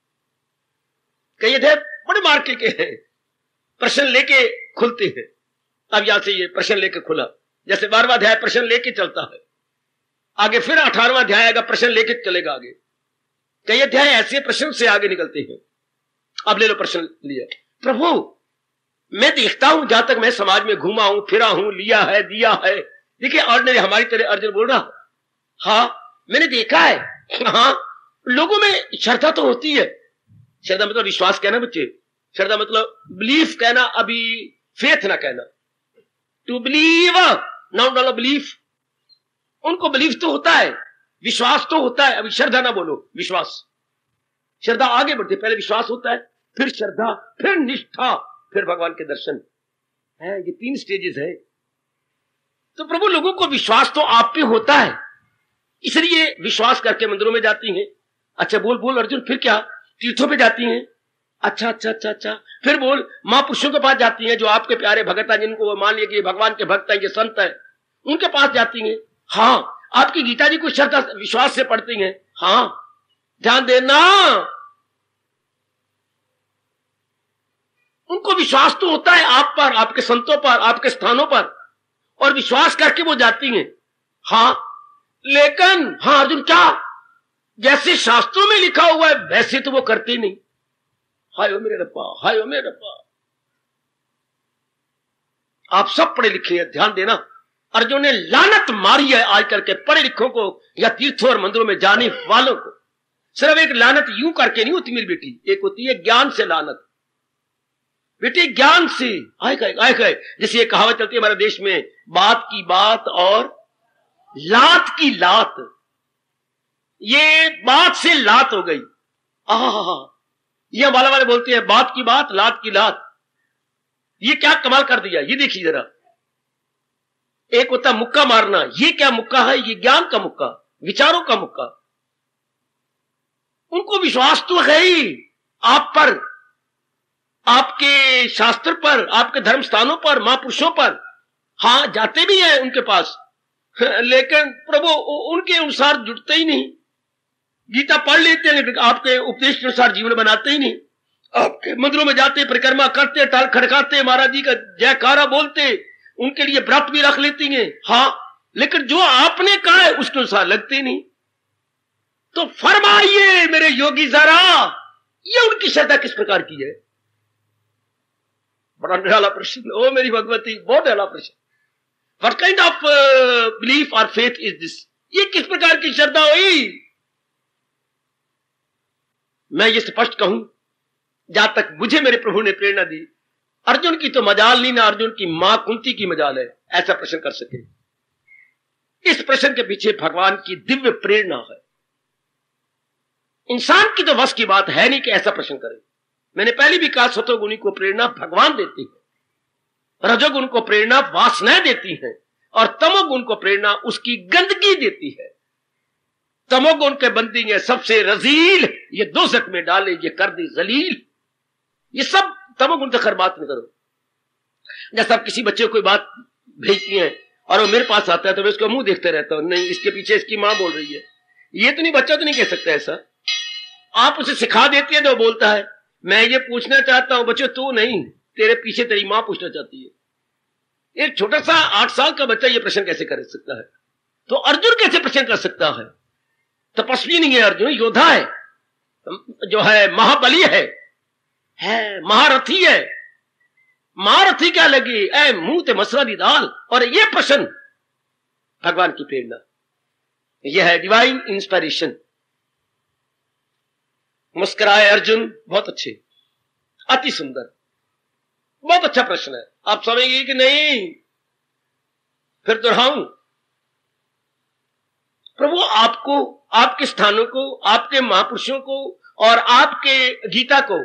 कई अध्याय बड़े मार्के के हैं, प्रश्न लेके खुलते हैं। अब यहां से ये प्रश्न लेके खुला, जैसे बारहवां अध्याय प्रश्न लेके चलता है, आगे फिर अठारहवां अध्याय आएगा, प्रश्न लेके चलेगा आगे। कई अध्याय ऐसे प्रश्न से आगे निकलते हैं। अब ले लो प्रश्न लिया, प्रभु मैं देखता हूं, जहां तक मैं समाज में घूमा हूं, फिरा हूं, लिया है, दिया है। देखिए ऑर्डिनरी हमारी तरह अर्जुन बोल रहा, हाँ मैंने देखा है, हाँ लोगों में श्रद्धा तो होती है। श्रद्धा मतलब विश्वास कहना बच्चे, श्रद्धा मतलब बिलीफ कहना, अभी फेथ ना कहना। टू बिलीव, नाउन डालो बिलीफ। उनको बिलीफ तो होता है, विश्वास तो होता है, अभी श्रद्धा ना बोलो, विश्वास। श्रद्धा आगे बढ़ती, पहले विश्वास होता है, फिर श्रद्धा, फिर निष्ठा, फिर भगवान के दर्शन है। ये तीन स्टेजेस है। तो प्रभु लोगों को विश्वास तो आप पे होता है, इसलिए विश्वास करके मंदिरों में जाती हैं। अच्छा बोल बोल अर्जुन, फिर क्या? तीर्थों पे जाती हैं। अच्छा अच्छा अच्छा अच्छा फिर बोल, महापुरुषों के पास जाती हैं, जो आपके प्यारे भगत हैं, जिनको वो मान लिया कि ये भगवान के भक्त हैं, ये संत हैं, उनके पास जाती हैं। हाँ, आपकी गीता जी को श्रद्धा विश्वास से पढ़ती हैं। हाँ, ध्यान देना, उनको विश्वास तो होता है आप पर, आपके संतों पर, आपके स्थानों पर, और विश्वास करके वो जाती हैं। हाँ, लेकिन हाँ अर्जुन क्या, जैसे शास्त्रों में लिखा हुआ है वैसे तो वो करती नहीं। हाय ओ मेरे रब्बा, हाय ओ मेरे रब्बा। आप सब पढ़े लिखे हैं, ध्यान देना। अर्जुन ने लानत मारी है आज करके पढ़े लिखों को या तीर्थों और मंदिरों में जाने वालों को। सिर्फ एक लानत यूं करके नहीं होती मेरी बेटी, एक होती है ज्ञान से लानत। बेटी ज्ञान से आए गए आए गए, जैसे ये कहावत चलती है हमारे देश में, बात की बात और लात की लात। ये बात से लात हो गई। आहा, ये वाला वाले बोलते हैं बात की बात, लात की लात। ये क्या कमाल कर दिया, ये देखिए जरा। एक होता मुक्का मारना, ये क्या मुक्का है, ये ज्ञान का मुक्का, विचारों का मुक्का। उनको विश्वास तो है ही आप पर, आपके शास्त्र पर, आपके धर्म स्थानों पर, महापुरुषों पर। हाँ, जाते भी हैं उनके पास, लेकिन प्रभु उनके अनुसार जुटते ही नहीं। गीता पढ़ लेते हैं लेकिन आपके उपदेश के अनुसार जीवन बनाते ही नहीं। आपके मंदिरों में जाते, परिक्रमा करते, टाल खड़काते, महाराज जी का जयकारा बोलते, उनके लिए व्रत भी रख लेती हैं, हाँ, लेकिन जो आपने कहा है उसके अनुसार लगते नहीं। तो फरमाइए मेरे योगी जरा, ये उनकी श्रद्धा किस प्रकार की है? बड़ा निराला प्रश्न। ओ मेरी भगवती, बहुत निराला प्रश्न। व्हाट काइंड ऑफ बिलीफ और फेथ इज दिस? ये किस प्रकार की श्रद्धा हुई? मैं ये स्पष्ट कहूं, जहां तक मुझे मेरे प्रभु ने प्रेरणा दी, अर्जुन की तो मजाल नहीं ना अर्जुन की मां कुंती की मजाल है ऐसा प्रश्न कर सके। इस प्रश्न के पीछे भगवान की दिव्य प्रेरणा है। इंसान की तो वश की बात है नहीं कि ऐसा प्रश्न करे। मैंने पहले भी कहा, सतोगुणी को प्रेरणा भगवान देती है, रजोगुण को प्रेरणा वासनाएं देती हैं, और तमोगुण को प्रेरणा उसकी गंदगी देती है। तमोगुण के बंदी है सबसे रजील, ये दोज़ख में डाले, ये कर दी जलील। ये सब तमोगुण, तक हर बात नहीं करो। जैसा आप किसी बच्चे को कोई बात भेजती हैं और वो मेरे पास आता है तो मैं उसका मुंह देखते रहता हूं, नहीं इसके पीछे इसकी मां बोल रही है, ये तो नहीं, बच्चा तो नहीं कह सकता ऐसा। आप उसे सिखा देती है तो बोलता है मैं ये पूछना चाहता हूं, बच्चों तू नहीं, तेरे पीछे तेरी मां पूछना चाहती है। एक छोटा सा आठ साल का बच्चा ये प्रश्न कैसे कर सकता है? तो अर्जुन कैसे प्रश्न कर सकता है? तपस्वी नहीं है अर्जुन, योद्धा है, जो है महाबली है, है महारथी है। महारथी क्या लगी, ऐ मुंह ते मसरा दी दाल। और ये प्रश्न भगवान की प्रेरणा, यह है डिवाइन इंस्पिरेशन। मुस्कुराए अर्जुन, बहुत अच्छे, अति सुंदर, बहुत अच्छा प्रश्न है। आप समझेंगे कि नहीं? फिर दोहराऊं, प्रभु आपको, आपके स्थानों को, आपके महापुरुषों को और आपके गीता को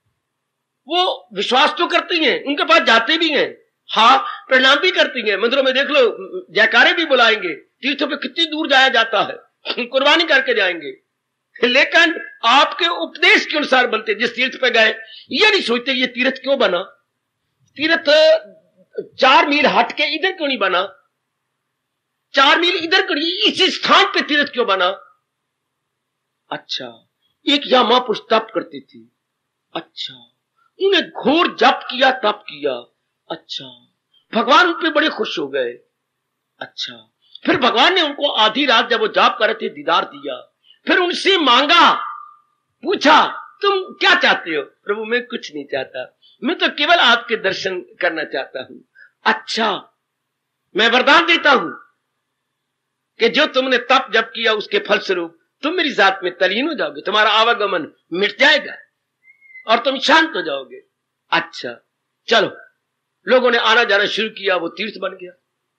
वो विश्वास तो करती हैं, उनके पास जाते भी हैं, हाँ प्रणाम भी करती हैं, मंदिरों में देख लो जयकारे भी बुलाएंगे, तीर्थों पे कितनी दूर जाया जाता है, कुर्बानी करके जाएंगे, लेकिन आपके उपदेश के अनुसार बनते। जिस तीर्थ पे गए ये नहीं सोचते ये तीर्थ क्यों बना, तीर्थ चार मील हट के इधर क्यों नहीं बना, चार मील इधर क्यों, इसी स्थान पे तीर्थ क्यों बना? अच्छा, एक यहां महापुरुष तप करती थी, अच्छा, उन्हें घोर जप किया, तप किया, अच्छा, भगवान उन पे बड़े खुश हो गए, अच्छा, फिर भगवान ने उनको आधी रात जब वो जाप कर रहे थे दीदार दिया, फिर उनसे मांगा, पूछा तुम क्या चाहते हो? प्रभु मैं कुछ नहीं चाहता, मैं तो केवल आपके दर्शन करना चाहता हूं। अच्छा, मैं वरदान देता हूं कि जो तुमने तप जप किया उसके फलस्वरूप तुम मेरी जात में तलीन हो जाओगे, तुम्हारा आवागमन मिट जाएगा और तुम शांत हो जाओगे। अच्छा चलो, लोगों ने आना जाना शुरू किया, वो तीर्थ बन गया,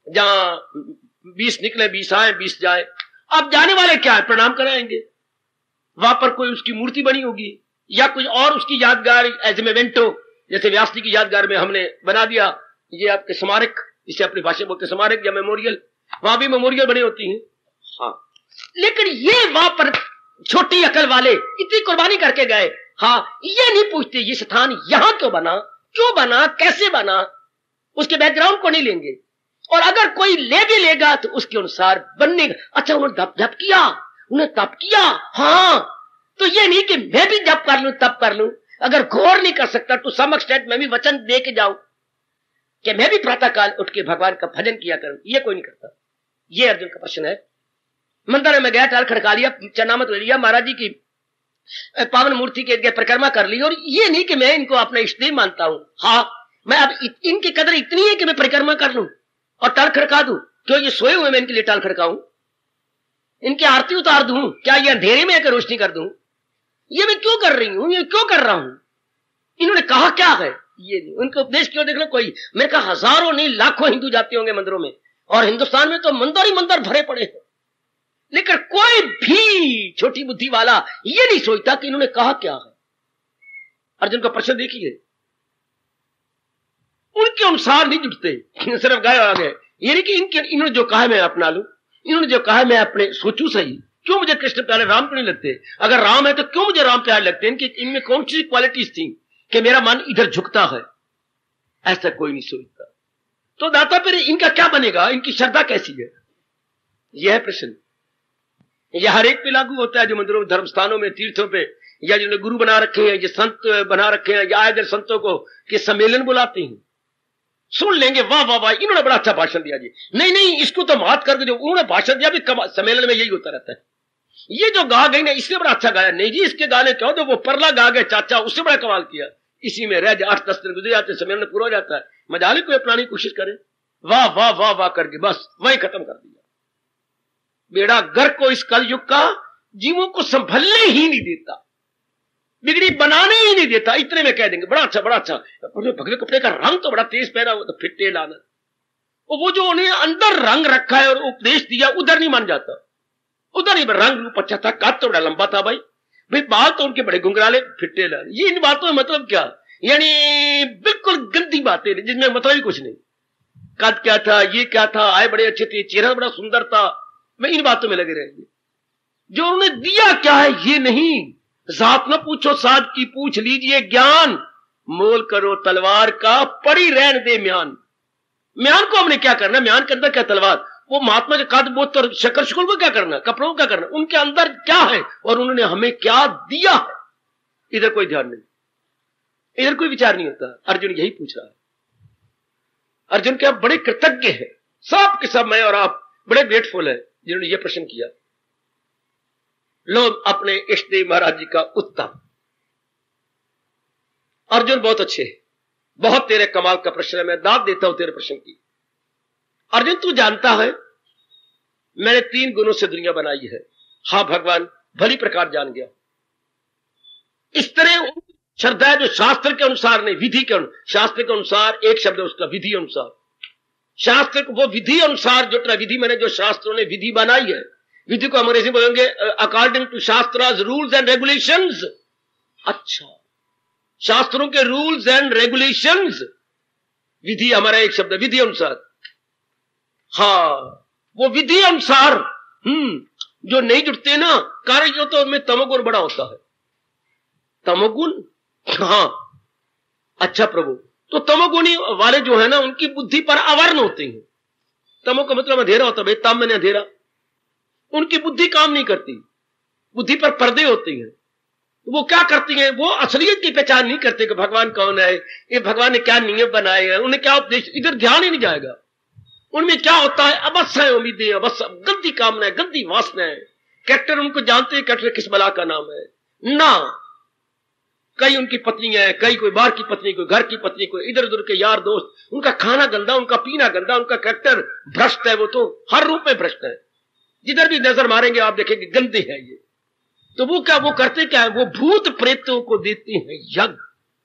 जहां बीस निकले बीस आए बीस जाए। अब जाने वाले क्या है, प्रणाम कराएंगे, वहां पर कोई उसकी मूर्ति बनी होगी या कुछ और उसकी यादगार एज ए मेमेंटो, जैसे व्यास जी की यादगार में हमने बना दिया ये आपके स्मारक, इसे अपनी भाषा बोलते स्मारक या मेमोरियल, वहां भी मेमोरियल बने होती हैं, हाँ, लेकिन ये वहां पर छोटी अकल वाले इतनी कुर्बानी करके गए, हाँ, ये नहीं पूछते ये स्थान यहां क्यों बना, क्यों बना, कैसे बना, उसके बैकग्राउंड को नहीं लेंगे, और अगर कोई ले भी लेगा तो उसके अनुसार बनने का। अच्छा, उन्होंने जप जप किया, उन्हें तप किया, हाँ, तो ये नहीं कि मैं भी जप कर लूं तप कर लूं, अगर गौर नहीं कर सकता तो सम एक्सटेंट मैं भी वचन दे के जाऊं कि मैं भी प्रातः काल उठ के भगवान का भजन किया करूं, ये कोई नहीं करता। ये अर्जुन का प्रश्न है। मंदिर में गया, टाल खड़का लिया, चरणामत ले लिया, महाराज जी की पावन मूर्ति के परिक्रमा कर ली, और ये नहीं कि मैं इनको अपना इष्टदेव मानता हूं, हाँ, मैं अब इनकी कदर इतनी है कि मैं परिक्रमा कर लूं और टाल खड़का दूं, क्यों ये सोए हुए मैं इनके लिए टाल खड़काऊं, इनकी आरती उतार दूं, क्या ये अंधेरे में आकर रोशनी कर दूं, ये मैं क्यों कर रही हूं, ये क्यों कर रहा हूं, इन्होंने कहा क्या है, ये नहीं, उनके उपदेश क्यों देख लो, कोई मेरे कहा हजारों नहीं लाखों हिंदू जाते होंगे मंदिरों में, और हिंदुस्तान में तो मंदिर ही मंदिर भरे पड़े हैं, लेकिन कोई भी छोटी बुद्धि वाला ये नहीं सोचता कि इन्होंने कहा क्या है। अर्जुन का प्रश्न देखिए, उनके अनुसार नहीं जुटते, सिर्फ गए आ गए, ये नहीं कि इनके इन्होंने जो कहा मैं अपना लूं, इन्होंने जो कहा मैं अपने सोचूं सही, क्यों मुझे कृष्ण प्यारे राम क्यों नहीं लगते, अगर राम है तो क्यों मुझे राम प्यारे लगते, इनके इनमें कौन सी क्वालिटीज थी कि मेरा मन इधर झुकता है, ऐसा कोई नहीं सोचता। तो दाता फिर इनका क्या बनेगा, इनकी श्रद्धा कैसी है, यह है प्रश्न। यह हर एक पे लागू होता है जो मंदिरों, धर्म स्थानों में, तीर्थों पे या जिन्होंने गुरु बना रखे हैं, ये संत बना रखे हैं, या आए संतों को कि सम्मेलन बुलाते हैं, सुन लेंगे वाह वाह वाह इन्होंने बड़ा अच्छा भाषण दिया जी, नहीं नहीं इसको तो मात करके जो उन्होंने भाषण दिया भी सम्मेलन में यही होता रहता है, ये जो गा गई ना इसने बड़ा अच्छा गाया, नहीं जी इसके गाने क्यों, तो वो परला गा गए चाचा उससे बड़ा कमाल किया, इसी में रह जाए आठ दस दिन गुजर जाते, सम्मेलन पूरा हो जाता है, मजाले कोई अपनाने की कोशिश करे, वाह वाह वाह वाह करके बस वही खत्म कर दिया। बेड़ा गर्क को इस कलयुग का जीवों को संभलने ही नहीं देता, बिगड़ी बनाने ही नहीं देता, इतने में कह देंगे बड़ा अच्छा बड़ा अच्छा, भगवे कपड़े का रंग तो बड़ा तेज पहना हो तो फिट्टे लाना, वो जो उन्हें अंदर रंग रखा है और उपदेश दिया उधर नहीं मान जाता, उधर ही रंग रूप अच्छा था, कद तो बड़ा लंबा था भाई, भाई बाल तो उनके बड़े घुंघराले फिट्टे लाने, ये इन बातों में मतलब क्या, यानी बिल्कुल गंदी बातें जिसमें मतलब ही कुछ नहीं, कद क्या था, ये क्या था, आए बड़े अच्छे थे, चेहरा बड़ा सुंदर था, मैं इन बातों में लगे रहेंगे, जो उन्होंने दिया क्या है ये नहीं, जात न पूछो साध की पूछ लीजिए ज्ञान, मोल करो तलवार का पड़ी रहन दे म्यान, म्यान को हमने क्या करना, म्यान के अंदर क्या तलवार, वो महात्मा के कद बोत और शक्कर शुक्ल को क्या करना, कपड़ों को क्या करना, उनके अंदर क्या है और उन्होंने हमें क्या दिया है, इधर कोई ध्यान नहीं, इधर कोई विचार नहीं होता। अर्जुन यही पूछ रहा है, अर्जुन के आप बड़े कृतज्ञ हैं, सब के सब मैं और आप बड़े ग्रेटफुल है जिन्होंने ये प्रश्न किया, लोग अपने इष्ट देव महाराज जी का उत्तम, अर्जुन बहुत अच्छे, बहुत तेरे कमाल का प्रश्न है, मैं दाद देता हूं तेरे प्रश्न की। अर्जुन तू जानता है मैंने तीन गुणों से दुनिया बनाई है, हां भगवान भली प्रकार जान गया, इस तरह श्रद्धा है जो शास्त्र के अनुसार नहीं विधि के अनुसार, शास्त्र के अनुसार एक शब्द है उसका विधि अनुसार, शास्त्र को वो विधि अनुसार जो विधि मैंने जो शास्त्रों ने विधि बनाई है, विधि को अंग्रेजी में बोलेंगे according to shastras rules and regulations, अच्छा शास्त्रों के रूल्स एंड रेगुलेशंस, विधि हमारा एक शब्द है विधि अनुसार, हाँ वो विधि अनुसार हम्म जो नहीं जुटते ना कार्य जो तो उनमें तमोगुण बड़ा होता है, तमोगुण हाँ अच्छा प्रभु, तो तमोगुणी वाले जो है ना उनकी बुद्धि पर आवरण होते हैं, तमो का मतलब अंधेरा होता है भाई, तम मैंने अंधेरा, उनकी बुद्धि काम नहीं करती, बुद्धि पर पर्दे होते हैं, वो क्या करती हैं, वो असलियत की पहचान नहीं करते कि भगवान कौन है, ये भगवान ने क्या नियम बनाए हैं, उन्हें क्या उपदेश, इधर ध्यान ही नहीं जाएगा, उनमें क्या होता है अवश्य उम्मीदें, अवश्य गंदी कामना है, गंदी वासना है, कैरेक्टर उनको जानते हैं कैरेक्टर किस बला का नाम है ना, कई उनकी पत्नी है, कई कोई बाहर की पत्नी, कोई घर की पत्नी, कोई इधर उधर के यार दोस्त, उनका खाना गंदा, उनका पीना गंदा, उनका कैरेक्टर भ्रष्ट है, वो तो हर रूप में भ्रष्ट है, जिधर भी नजर मारेंगे आप देखेंगे गंदे है ये, तो वो क्या वो करते क्या है, वो भूत प्रेतों को देते हैं यज्ञ,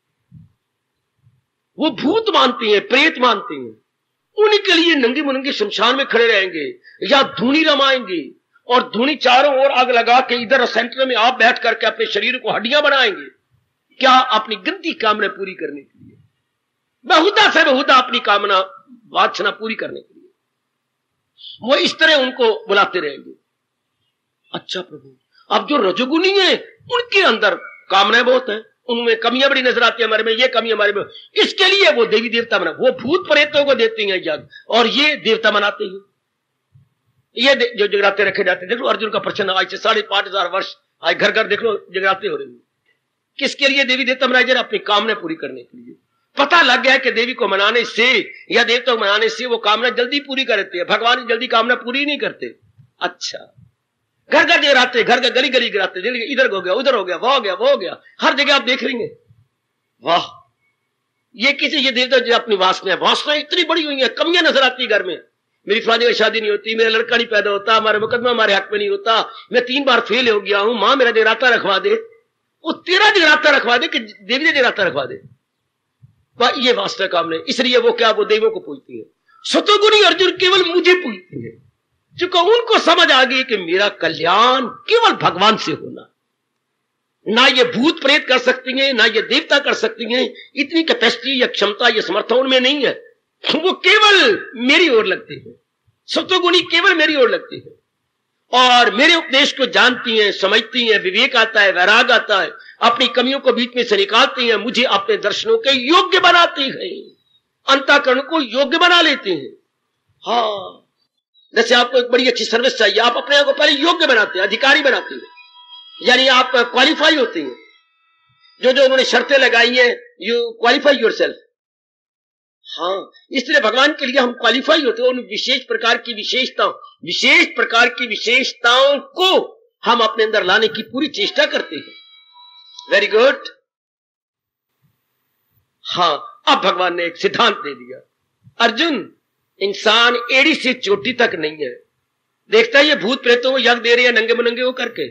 वो भूत मानती हैं, प्रेत मानती हैं, उनके लिए नंगी मुनंगी शमशान में खड़े रहेंगे या धूनी रमाएंगे और धूनी चारों ओर आग लगा के इधर सेंटर में आप बैठ करके अपने शरीर को हड्डियां बनाएंगे, क्या अपनी गंदी कामना पूरी करने के लिए, बहुधा से बहुधा अपनी कामना वासना पूरी करने के लिए वो इस तरह उनको बुलाते रहेंगे। अच्छा प्रभु, अब जो रजोगुनी है उनके अंदर कामनाएं बहुत है, उनमें कमियां बड़ी नजर आती है, हमारे में ये कमी हमारे में, इसके लिए वो देवी देवता बना, वो भूत प्रेतों को देते हैं यज्ञ और ये देवता मनाते हैं, ये जो जगराते रखे जाते हैं, देख लो अर्जुन का प्रश्न आज से साढ़े पांच हजार वर्ष आज घर घर देख लो जगराते हो रहे हैं, किसके लिए देवी देवता मनाए जा रहे, अपनी कामना पूरी करने के लिए। पता लग गया कि देवी को मनाने से या देवता को मनाने से वो कामना जल्दी पूरी करते हैं, भगवान जल्दी कामना पूरी नहीं करते। अच्छा, घर घर जगराते, घर घर गली गली गिराते, इधर हो गया उधर हो गया वो हो गया वो हो गया, हर जगह आप देख लेंगे, वाह ये किसी ये देवता जो अपनी वासना है, वासना इतनी बड़ी हुई है, कमियां नजर आती है घर में, मेरी फलानी की शादी नहीं होती, मेरा लड़का नहीं पैदा होता, हमारे मुकदमा हमारे हक में नहीं होता, मैं तीन बार फेल हो गया हूं, मां मेरा जगराता रखवा दे, वो तेरा जगराता रखवा दे कि देवी ने जगराता रखवा दे, ये वास्तव काम नहीं, इसलिए वो क्या वो देवों को पूजती है। सतोगुणी अर्जुन केवल मुझे पूजती है, क्योंकि उनको समझ आ गई कि मेरा कल्याण केवल भगवान से होना, ना ये भूत प्रेत कर सकती हैं, ना ये देवता कर सकती हैं, इतनी कैपेसिटी या क्षमता या समर्थ उनमें नहीं है, वो केवल मेरी ओर लगती है, सतोगुणी केवल मेरी ओर लगती है और मेरे उपदेश को जानती हैं, समझती हैं, विवेक आता है, वैराग आता है, अपनी कमियों को बीच में से निकालती हैं, मुझे अपने दर्शनों के योग्य बनाती हैं, अंतःकरण को योग्य बना लेती हैं। हाँ, जैसे आपको एक बड़ी अच्छी सर्विस चाहिए, आप अपने आप को पहले योग्य बनाते हैं, अधिकारी बनाते हैं, यानी आप क्वालिफाई होते हैं, जो जो उन्होंने शर्तें लगाई हैं, यू क्वालिफाई योरसेल्फ। हाँ, इसलिए भगवान के लिए हम क्वालिफाई होते हैं उन विशेष प्रकार की विशेषताओं विशेष प्रकार की विशेषताओं को हम अपने अंदर लाने की पूरी चेष्टा करते हैं। Very good. हाँ, अब भगवान ने एक सिद्धांत दे दिया, अर्जुन इंसान एड़ी से चोटी तक नहीं है। देखता है ये भूत प्रेतों को यज्ञ दे रहे हैं नंगे मुनंगे वो करके।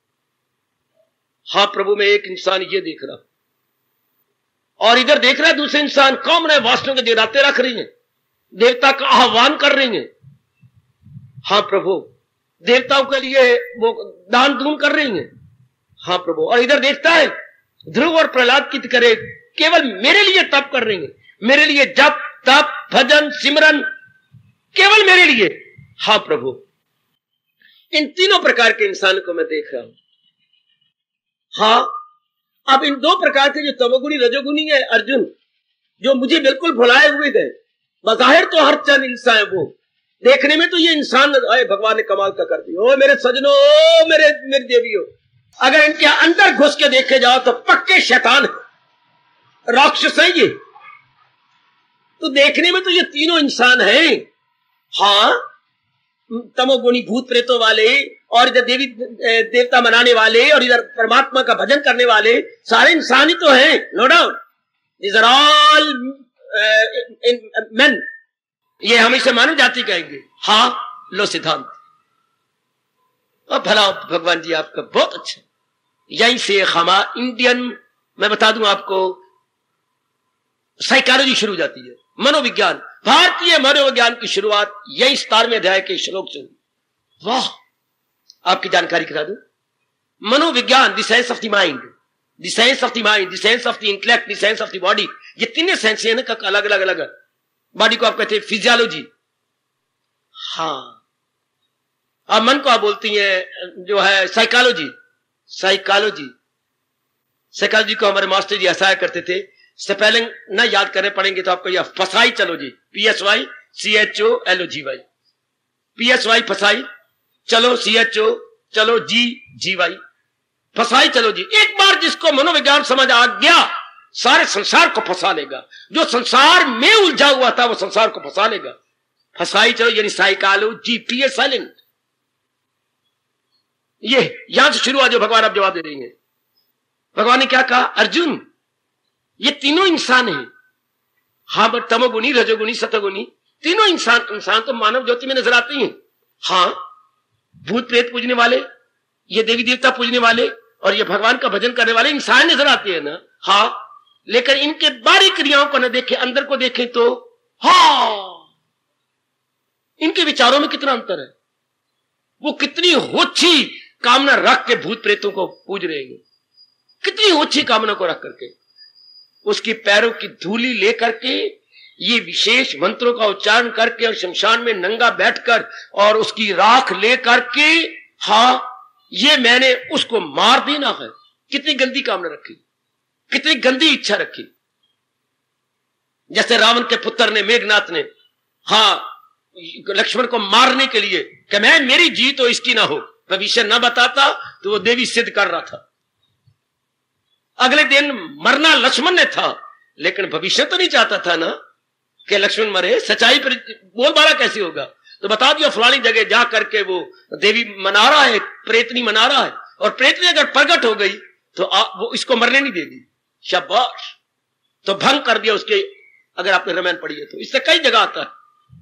हाँ प्रभु, मैं एक इंसान ये देख रहा, और इधर देख रहा है दूसरे इंसान कौन है, वासनाओं के जगराते रख रही हैं, देवता का आह्वान कर रही हैं। हाँ प्रभु, देवताओं के लिए वो दान दून कर रही हैं। हाँ प्रभु, और इधर देखता है ध्रुव और प्रहलाद की करे केवल मेरे लिए तप कर रही हैं, मेरे लिए जप तप भजन सिमरन केवल मेरे लिए। हाँ प्रभु, इन तीनों प्रकार के इंसान को मैं देख रहा हूं। हाँ, अब इन दो प्रकार के जो तमोगुणी रजोगुणी है अर्जुन, जो मुझे बिल्कुल भुलाए हुए थे, बज़ाहिर तो हर चंद इंसान है, वो देखने में तो ये इंसान भगवान ने कमाल का कर दिया। ओ मेरे सजनों, ओ मेरे मेरे देवियों, अगर इनके अंदर घुस के देखे जाओ तो पक्के शैतान राक्षस है ये। तो देखने में तो ये तीनों इंसान हैं। हाँ, तमोगुणी भूत प्रेतों वाले, और इधर देवी देवता मनाने वाले, और इधर परमात्मा का भजन करने वाले, सारे इंसान ही तो हैं, no doubt. These are all men. ये हम इसे मानव जाति कहेंगे। हाँ, लो सिद्धांत। अब भला भगवान जी आपका बहुत अच्छा। यहीं से हमा इंडियन, मैं बता दूं आपको, साइकोलॉजी शुरू हो जाती है, मनोविज्ञान, भारतीय मनोविज्ञान की शुरुआत यही सतारवें अध्याय के श्लोक से हुई। वाह, आपकी जानकारी करा दूं, मनोविज्ञान, the science of the mind, the science of the mind, the science of the intellect, the science of the body, ये तीनों साइंस है ना, अलग अलग अलग। बॉडी को आप कहते हैं फिजियोलॉजी। हाँ, आप मन को आप बोलती हैं जो है साइकोलॉजी। साइकोलॉजी साइकोलॉजी को हमारे मास्टर जी हंसाया करते थे, स्पेलिंग ना याद करने पड़ेंगे तो आपको यह फसाई चलो जी, P S Y C H O L O G Y, P S Y फसाई चलो, सी एच ओ चलो, जी जी वाई, फसाई चलो जी। एक बार जिसको मनोविज्ञान समझ आ गया सारे संसार को फंसा लेगा। जो संसार में उलझा हुआ था वो संसार को फंसा लेगा। फसाई चलो यानी साइकोलॉजी, पी एस साइलेंट। ये यहां से शुरू हुआ जो भगवान आप जवाब दे रही हैं। भगवान ने क्या कहा, अर्जुन ये तीनों इंसान हैं। हाँ, बट तमोगुणी रजोगुणी सतोगुणी तीनों इंसान इंसान तो मानव ज्योति में नजर आते हैं। हाँ, भूत प्रेत पूजने वाले, ये देवी देवता पूजने वाले, और ये भगवान का भजन करने वाले इंसान नजर आते हैं ना। हाँ, लेकिन इनके बाहरी क्रियाओं को न देखें, अंदर को देखें तो हाँ, इनके विचारों में कितना अंतर है। वो कितनी होच्छी कामना रख के भूत प्रेतों को पूज रहे हैं, कितनी होच्छी कामना को रख करके, उसकी पैरों की धूली लेकर के, ये विशेष मंत्रों का उच्चारण करके, और शमशान में नंगा बैठकर और उसकी राख लेकर के, हाँ ये मैंने उसको मार देना है। कितनी गंदी कामना रखी, कितनी गंदी इच्छा रखी। जैसे रावण के पुत्र ने, मेघनाथ ने, हाँ लक्ष्मण को मारने के लिए कि मैं मेरी जीत हो इसकी ना हो, भविष्य ना बताता तो वो देवी सिद्ध कर रहा था। अगले दिन मरना लक्ष्मण ने था, लेकिन भविष्य तो नहीं चाहता था ना कि लक्ष्मण मरे। सच्चाई पर बोलबाला कैसे होगा, तो बता दिया फलानी जगह जा करके वो देवी मना रहा है, प्रेतनी मना रहा है, और प्रेतनी अगर प्रकट हो गई तो आ, वो इसको मरने नहीं देगी। शाबाश, तो भंग कर दिया उसके। अगर आपने रामायण पढ़ी है तो इससे कई जगह आता है।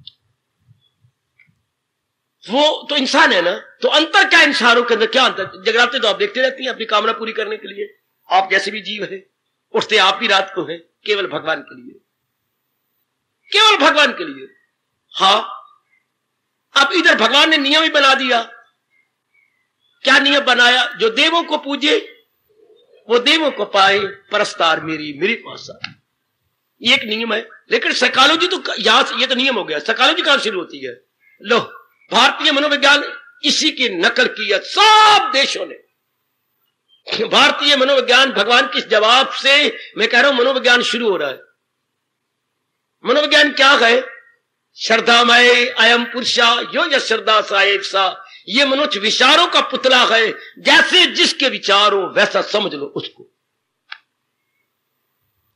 वो तो इंसान है ना, तो अंतर क्या इंसानों के अंदर, क्या अंतर? जगराते तो आप देखते रहती हैं अपनी कामना पूरी करने के लिए। आप जैसे भी जीव है, उठते आप भी रात को है, केवल भगवान के लिए, केवल भगवान के लिए। हाँ, अब इधर भगवान ने नियम ही बना दिया। क्या नियम बनाया? जो देवों को पूजे वो देवों को पाए, परस्तार मेरी मेरे पास आए। ये एक नियम है। लेकिन साइकोलॉजी तो यहां से, ये तो नियम हो गया। साइकोलॉजी कहां शुरू होती है? लो, भारतीय मनोविज्ञान इसी की नकल की है सब देशों ने। भारतीय मनोविज्ञान भगवान के जवाब से, मैं कह रहा हूं मनोविज्ञान शुरू हो रहा है। मनोविज्ञान क्या है? श्रद्धामय अयम पुरुषा यो यश श्रद्धा सा एक सा। ये मनुष्य विचारों का पुतला है, जैसे जिसके विचार हो वैसा समझ लो उसको।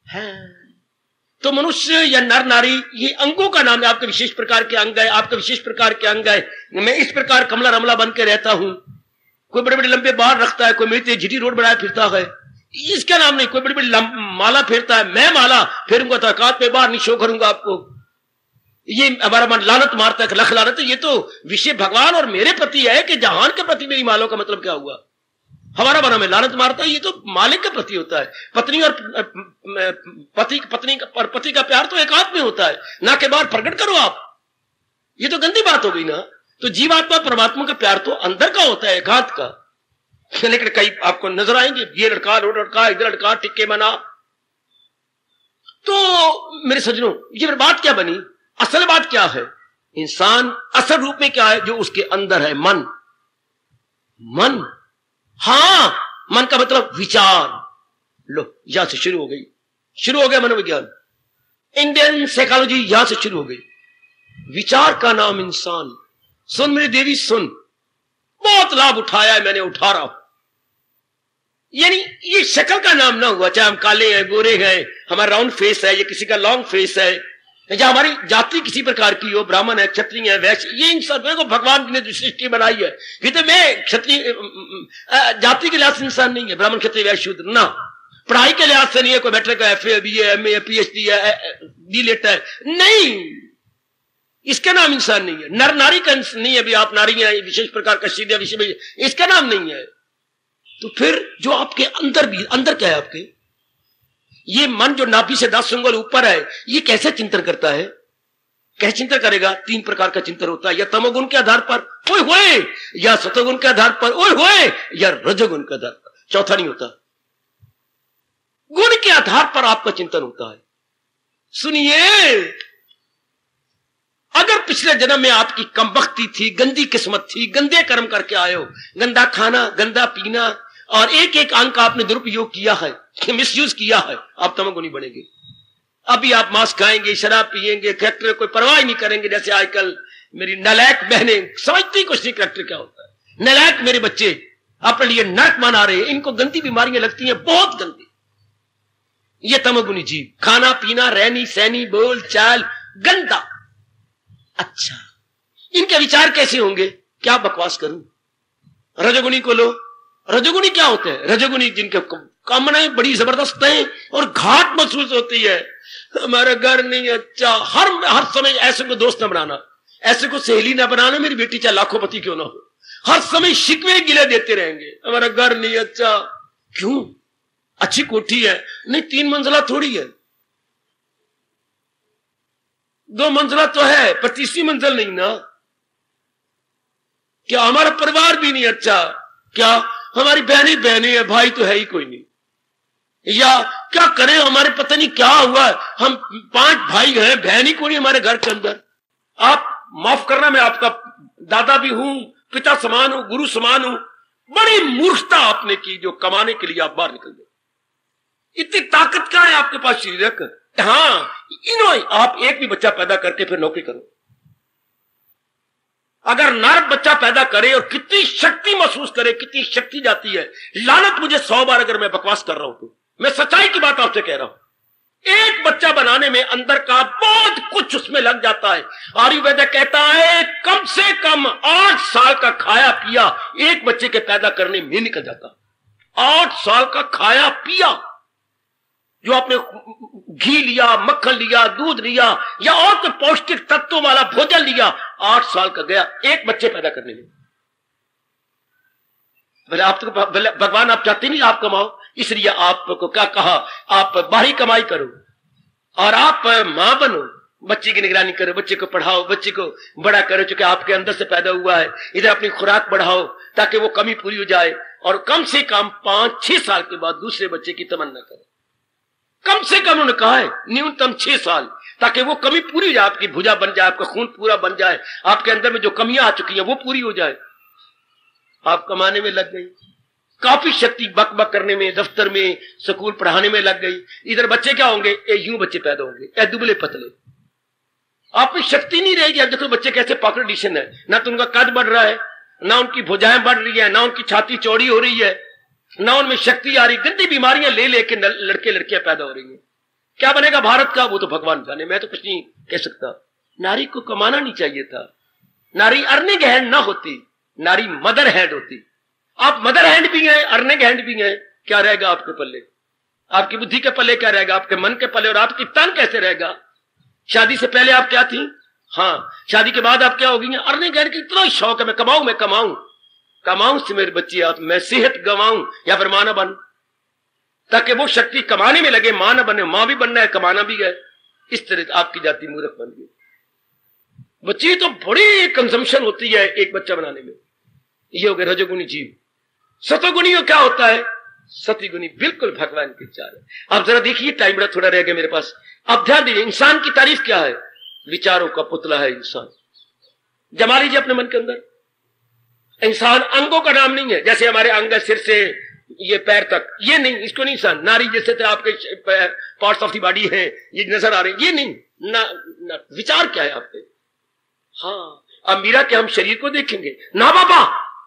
है। तो मनुष्य या नर नारी ये अंगों का नाम है, आपके विशेष प्रकार के अंग है, आपके विशेष प्रकार के अंग है। मैं इस प्रकार कमला रमला बन के रहता हूं, कोई बड़े बड़े लंबे बाल रखता है, कोई मेरी झिटी रोड बनाए फिरता है, इसका नाम नहीं। कोई बड़ी बड़ी माला फेरता है, मैं माला फेरूंगा तो औकात में बाहर नहीं शो करूंगा आपको, ये हमारा मन लानत मारता है, लख लानत। ये तो विषय भगवान और मेरे प्रति है कि जहान के प्रति मेरी मालों का मतलब क्या हुआ। हमारा बना में लानत मारता है, ये तो मालिक के प्रति होता है। पत्नी और पति पत्नी और पति का प्यार तो एकांत में होता है, ना के बाहर प्रकट करो आप, ये तो गंदी बात हो गई ना। तो जीवात्मा परमात्मा का प्यार तो अंदर का होता है, एकांत का। लेकिन कई आपको नजर आएंगे, ये लड़का रोड लड़का इधर लड़का टिक्के बना। तो मेरे सज्जनों, ये बात क्या बनी, असल बात क्या है? इंसान असल रूप में क्या है? जो उसके अंदर है, मन। मन, हाँ, मन का मतलब विचार। लो, यहां से शुरू हो गई, शुरू हो गया मनोविज्ञान, इंडियन साइकोलॉजी यहां से शुरू हो गई। विचार का नाम इंसान। सुन मेरी देवी सुन, बहुत लाभ उठाया है मैंने, उठा रहा हूं। यानी ये शक्ल का नाम ना हुआ, चाहे हम काले हैं, गोरे हैं, हमारा राउंड फेस है, या किसी का लॉन्ग फेस है, या हमारी जाति किसी प्रकार की हो, ब्राह्मण है, क्षत्रिय है, वैश्य, ये इन सब को भगवान ने सृष्टि बनाई है। ये तो मैं क्षत्रिय जाति के लिहाज से इंसान नहीं है, ब्राह्मण क्षत्रिय वैश्य शूद्र ना। पढ़ाई के लिहाज से नहीं है, कोई मैट्रिक है, F A B A M A PhD है, डी लेट है, नहीं, इसका नाम इंसान नहीं है। नर नारी का नहीं है, भी आप नारी हैं, विशेष प्रकार का सीधे विषय, इसका नाम नहीं है। तो फिर जो आपके अंदर भी, अंदर क्या है आपके? ये मन जो नाभि से दस उंगल ऊपर है, ये कैसे चिंतन करता है? कैसे चिंतन करेगा? तीन प्रकार का चिंतन होता है, या तमोगुण के आधार पर ओए होए, या सतोगुण के आधार पर ओए होए, या रजोगुण के आधार पर। चौथा नहीं होता, गुण के आधार पर आपका चिंतन होता है। सुनिए, अगर पिछले जन्म में आपकी कमबख्ती थी, गंदी किस्मत थी, गंदे कर्म करके आए हो, गंदा खाना, गंदा पीना, और एक एक अंग का आपने दुरुपयोग किया है, मिसयूज किया है, आप तमोगुणी बनेंगे। अभी आप मांस खाएंगे, शराब पिएंगे, करेक्टर कोई परवाह नहीं करेंगे। जैसे आजकल मेरी नालायक बहनें समझती कुछ नहीं करेक्टर क्या होता है। नालायक मेरे बच्चे अपने लिए नरक मना रहे हैं, इनको गंदी बीमारियां लगती हैं, बहुत गंदी। ये तमोगुणी जीव, खाना पीना, रहनी सहनी, बोल चाल गंदा। अच्छा, इनके विचार कैसे होंगे? क्या बकवास करूं? रजोगुणी को लो, रजोगुणी क्या होते हैं? रजोगुणी जिनके कामनाएं बड़ी जबरदस्त हैं और घाट महसूस होती है, हमारा घर नहीं अच्छा, हर हर समय ऐसे को दोस्त न बनाना, ऐसे को सहेली न बनाना, मेरी बेटी चाहे लाखोपति क्यों ना हो, हर समय शिकवे गिले देते रहेंगे, हमारा घर नहीं अच्छा। क्यों? अच्छी कोठी है, नहीं तीन मंजिला थोड़ी है, दो मंजिला तो है, पर तीसरी मंजिल नहीं ना। क्या हमारा परिवार भी नहीं अच्छा? क्या हमारी बहनी बहनी है, भाई तो है ही कोई नहीं? या क्या करें, हमारे पता नहीं क्या हुआ, हम पांच भाई हैं, बहन ही कोई हमारे घर के अंदर। आप माफ करना, मैं आपका दादा भी हूं, पिता समान हूं, गुरु समान हूं। बड़ी मूर्खता आपने की जो कमाने के लिए आप बाहर निकल गए। इतनी ताकत कहां है आपके पास शरीरक? हाँ, इन्होंने आप एक भी बच्चा पैदा करके फिर नौकरी करो। अगर नर बच्चा पैदा करे और कितनी शक्ति महसूस करे, कितनी शक्ति जाती है। लानत मुझे सौ बार अगर मैं बकवास कर रहा हूं तो, मैं सच्चाई की बात आपसे कह रहा हूं। एक बच्चा बनाने में अंदर का बहुत कुछ उसमें लग जाता है। आयुर्वेद कहता है कम से कम आठ साल का खाया पिया एक बच्चे के पैदा करने में निकल जाता। आठ साल का खाया पिया, जो आपने घी लिया, मक्खन लिया, दूध लिया, या और कोई पौष्टिक तत्वों वाला भोजन लिया, आठ साल का गया एक बच्चे पैदा करने में। बोले आप तो भगवान आप चाहते नहीं आप कमाओ, इसलिए आपको क्या कहा, आप बाहरी कमाई करो और आप मां बनो, बच्चे की निगरानी करो, बच्चे को पढ़ाओ, बच्चे को बड़ा करो, चूंकि आपके अंदर से पैदा हुआ है। इधर अपनी खुराक बढ़ाओ ताकि वो कमी पूरी हो जाए, और कम से कम पांच छह साल के बाद दूसरे बच्चे की तमन्ना करो। कम से कम उन्होंने कहा है न्यूनतम छह साल, ताकि वो कमी पूरी हो जाए, आपकी भुजा बन जाए, आपका खून पूरा बन जाए, आपके अंदर में जो कमियां आ चुकी हैं वो पूरी हो जाए। आप कमाने में लग गई, काफी शक्ति बक बक करने में, दफ्तर में, स्कूल पढ़ाने में लग गई। इधर बच्चे क्या होंगे, ए यूं बच्चे पैदा होंगे, ए दुबले पतले, आप में शक्ति नहीं रहेगी। अब देखो बच्चे कैसे पॉपुलेशन है, ना तो उनका कद बढ़ रहा है, ना उनकी भुजाएं बढ़ रही है, ना उनकी छाती चौड़ी हो रही है, ना उनमें शक्ति आ रही। गंदी बीमारियां ले लेके लड़के लड़कियां पैदा हो रही हैं। क्या बनेगा भारत का वो तो भगवान जाने, मैं तो कुछ नहीं कह सकता। नारी को कमाना नहीं चाहिए था, नारी अर्निंग हैंड ना होती, नारी मदर हैंड होती। आप मदर हैंड भी हैं, अर्निंग हैंड भी हैं, क्या रहेगा आपके पल्ले? आपकी बुद्धि के पल्ले क्या रहेगा? आपके मन के पल्ले और आपकी तन कैसे रहेगा? शादी से पहले आप क्या थी? हाँ, शादी के बाद आप क्या होगी? अर्निंग हैंड की इतना शौक है, मैं कमाऊं मैं कमाऊं कमाऊं से मेरे बच्चे आप मैं सेहत गंवाऊं या फिर मां न बन, ताकि वो शक्ति कमाने में लगे, मां न बने। मां भी बनना है, कमाना भी है। इस तरह आपकी जाति मूर्ख बन गई। बच्ची तो बड़ी कंजम्पशन होती है एक बच्चा बनाने में। ये हो गए रजोगुणी जीव। सतोगुणी क्या होता है? सतगुणी बिल्कुल भगवान के चार है। आप जरा देखिए, टाइम बड़ा थोड़ा रह गया मेरे पास। अब ध्यान दीजिए, इंसान की तारीफ क्या है? विचारों का पुतला है इंसान। जमा लीजिए अपने मन के अंदर। इंसान अंगों का नाम नहीं है, जैसे हमारे अंग सिर से ये पैर तक, ये नहीं, इसको नहीं इंसान। नारी जैसे तो आपके पार्ट्स ऑफ द बॉडी है, ये नजर आ रहे हैं, ये नहीं ना, ना। विचार क्या है आपके? हाँ, अब मीरा के हम शरीर को देखेंगे ना बाबा।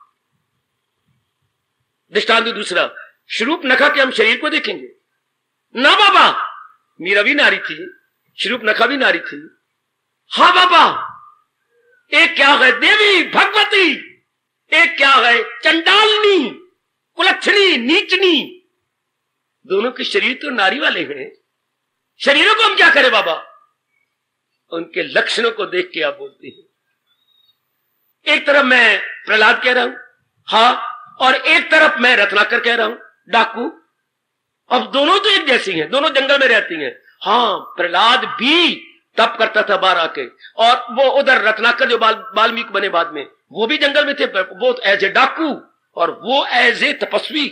दृष्टांत दूसरा, स्वरूप नखा के हम शरीर को देखेंगे ना बाबा। मीरा भी नारी थी, स्वरूप नखा भी नारी थी। हाँ बाबा, एक क्या है देवी भगवती, एक क्या है चंडालनी, कुलक्षणी, नीचनी। दोनों के शरीर तो नारी वाले हैं। शरीरों को हम क्या करें बाबा? उनके लक्षणों को देख के आप बोलते हैं। एक तरफ मैं प्रहलाद कह रहा हूं, हाँ, और एक तरफ मैं रत्नाकर कह रहा हूं, डाकू। अब दोनों तो एक जैसी हैं, दोनों जंगल में रहती हैं। हाँ, प्रहलाद भी तप करता था बाहर आके, और वो उधर रत्नाकर जो बाल वाल्मीकि बने बाद में, वो भी जंगल में थे, वो एज ए डाकू और वो एज ए तपस्वी।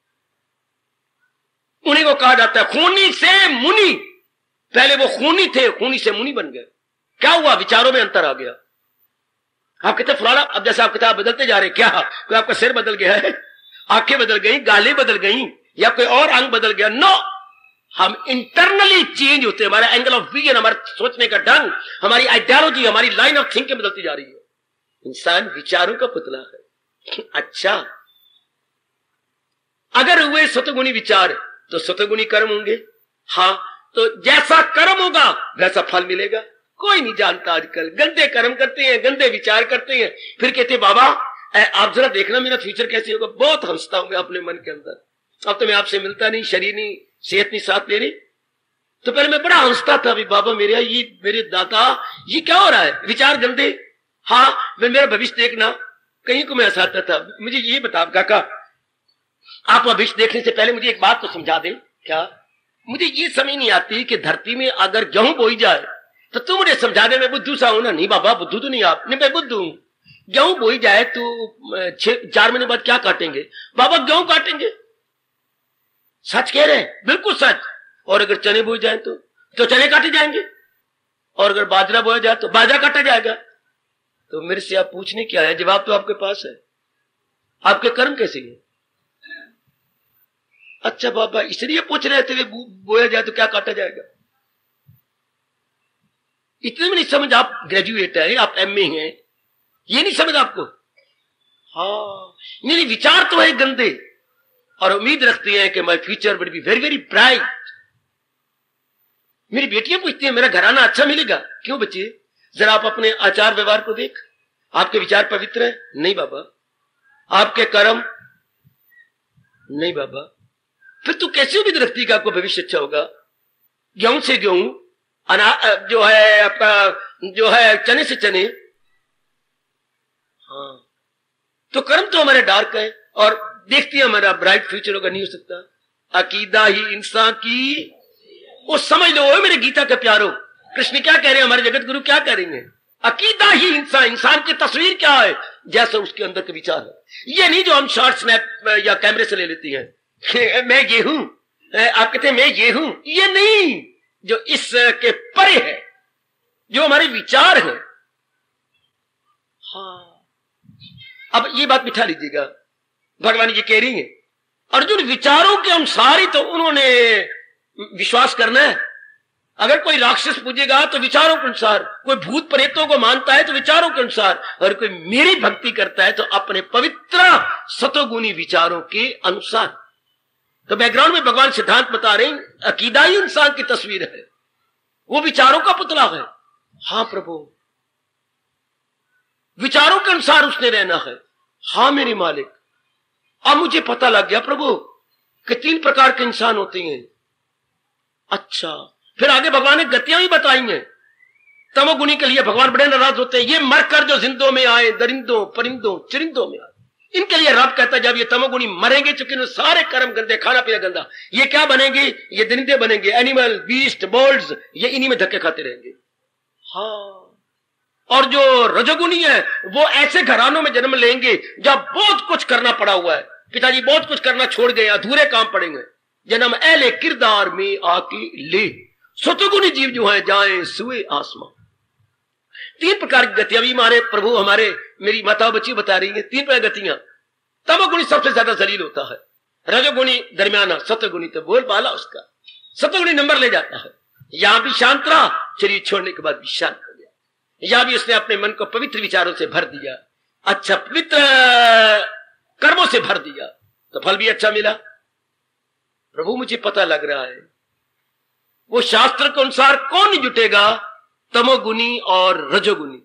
उन्हीं को कहा जाता है खूनी से मुनि। पहले वो खूनी थे, खूनी से मुनि बन गए। क्या हुआ? विचारों में अंतर आ गया। आप कहते फलाना, अब जैसे आप किताब बदलते जा रहे, क्या कोई आपका सिर बदल गया है, आंखें बदल गई, गालें बदल गई, या कोई और अंग बदल गया? नो, हम इंटरनली चेंज होते हैं। हमारा एंगल ऑफ विजन, हमारा सोचने का ढंग, हमारी आइडियोलॉजी, हमारी लाइन ऑफ थिंकिंग बदलती जा रही है। इंसान विचारों का पुतला है। अच्छा, अगर हुए सतगुणी विचार तो सतगुणी कर्म होंगे। हाँ, तो जैसा कर्म होगा वैसा फल मिलेगा। कोई नहीं जानता आजकल, गंदे कर्म करते हैं, गंदे विचार करते हैं, फिर कहते बाबा आप जरा देखना मेरा फ्यूचर कैसे होगा। बहुत हंसता हूं मैं अपने मन के अंदर। अब तो मैं आपसे मिलता नहीं, शरीर नहीं, सेहत नहीं साथ ले रही। तो पहले मैं बड़ा हंसता था, भी बाबा मेरे ये मेरे दादा ये क्या हो रहा है, विचार गंदे। हाँ, मैं मेरा भविष्य देखना, कहीं को मैं हंसाता था। मुझे ये बता काका, आप भविष्य देखने से पहले मुझे एक बात तो समझा दे। क्या? मुझे ये समझ नहीं आती कि धरती में अगर गेहूं बोई जाए तो तुम मुझे समझा दे मैं बुद्धू सा हूं ना। नहीं बाबा, बुद्धू तो नहीं आप, नहीं मैं बुद्धू हूं। गेहूं बोई जाए तो छह चार महीने बाद क्या काटेंगे? बाबा गेहूं काटेंगे। सच कह रहे हैं, बिल्कुल सच। और अगर चने बोए जाए तो तो चने काटे जाएंगे, और अगर बाजरा बोया जाए तो बाजरा काटा जाएगा। तो मेरे से आप पूछने क्या है? जवाब तो आपके पास है। आपके कर्म कैसे हैं? अच्छा बाबा, इसलिए पूछ रहे थे बोया जाए तो क्या काटा जाएगा? इतने में नहीं समझ। आप ग्रेजुएट है, आप एमए हैं, ये नहीं समझ आपको? हाँ, नहीं, विचार तो है गंदे, और उम्मीद रखते हैं कि my future will be very very bright. मेरी बेटियां पूछती हैं मेरा घराना अच्छा मिलेगा। क्यों बच्चे? जरा आप अपने आचार व्यवहार को देख, आपके विचार पवित्र है? नहीं बाबा। आपके कर्म? नहीं बाबा। फिर तू कैसी उम्मीद रखती कि आपको भविष्य अच्छा होगा? गेहूं से गेहूं, अना जो है आपका जो है चने से चने। हाँ, तो कर्म तो हमारे डार्क है, और देखती है हमारा ब्राइट फ्यूचर होगा। नहीं हो सकता। अकीदा ही इंसान की, वो समझ लो मेरे गीता के प्यारो, कृष्ण क्या कह रहे हैं, हमारे जगत गुरु क्या करेंगे? अकीदा ही इंसान, इंसान की तस्वीर क्या है जैसा उसके अंदर के विचार है। ये नहीं जो हम शॉर्ट स्नैप या कैमरे से ले लेती हैं, मैं ये हूं, आप कहते हैं मैं ये हूं। ये नहीं, जो इसके परे है, जो हमारे विचार हैं। हाँ, अब ये बात बिठा लीजिएगा, भगवान ये कह रही है अर्जुन विचारों के अनुसार ही तो उन्होंने विश्वास करना है। अगर कोई राक्षस पूजेगा तो विचारों के अनुसार, कोई भूत प्रेतों को मानता है तो विचारों के अनुसार, और कोई मेरी भक्ति करता है तो अपने पवित्र सतोगुणी विचारों के अनुसार। तो बैकग्राउंड में भगवान सिद्धांत बता रहे हैं, अकीदा ही इंसान की तस्वीर है, वो विचारों का पुतला है। हाँ प्रभु, विचारों के अनुसार उसने रहना है। हाँ मेरे मालिक, अब मुझे पता लग गया प्रभु कि तीन प्रकार के इंसान होते हैं। अच्छा, फिर आगे भगवान ने गतियां भी बताई हैं। तमोगुणी के लिए भगवान बड़े नाराज होते हैं, ये मरकर जो जिंदों में आए, दरिंदों परिंदों चिरिंदों में आए, इनके लिए रब कहता है जब ये तमोगुणी मरेंगे, चूंकि सारे कर्म गंदे, खाना पीना गंदा, ये क्या बनेंगे? ये दरिंदे बनेंगे, एनिमल, बीस्ट, बर्ड्स, ये इन्हीं में धक्के खाते रहेंगे। हाँ, और जो रजोगुणी है वो ऐसे घरानों में जन्म लेंगे जब बहुत कुछ करना पड़ा हुआ है, पिताजी बहुत कुछ करना छोड़ गए, अधूरे काम पड़ेंगे, जन्म ऐले किरदार में आके ले। सतोगुणी जीव जो है जाए सुए आसमां। तीन प्रकार की गतियां भी हमारे प्रभु, हमारे मेरी माता बच्ची बता रही है, तीन प्रकार गतियां। तमोगुणी सबसे ज्यादा जलील होता है, रजोगुणी दरमियाना, सतोगुणी तो बोल बाला उसका। सतोगुणी नंबर ले जाता है, यहां भी शांत रहा, शरीर छोड़ने के बाद भी शांत हो गया, यहां भी उसने अपने मन को पवित्र विचारों से भर दिया, अच्छा पवित्र कर्मों से भर दिया, तो फल भी अच्छा मिला। प्रभु मुझे पता लग रहा है वो शास्त्र के अनुसार कौन जुटेगा, तमोगुणी और रजोगुणी।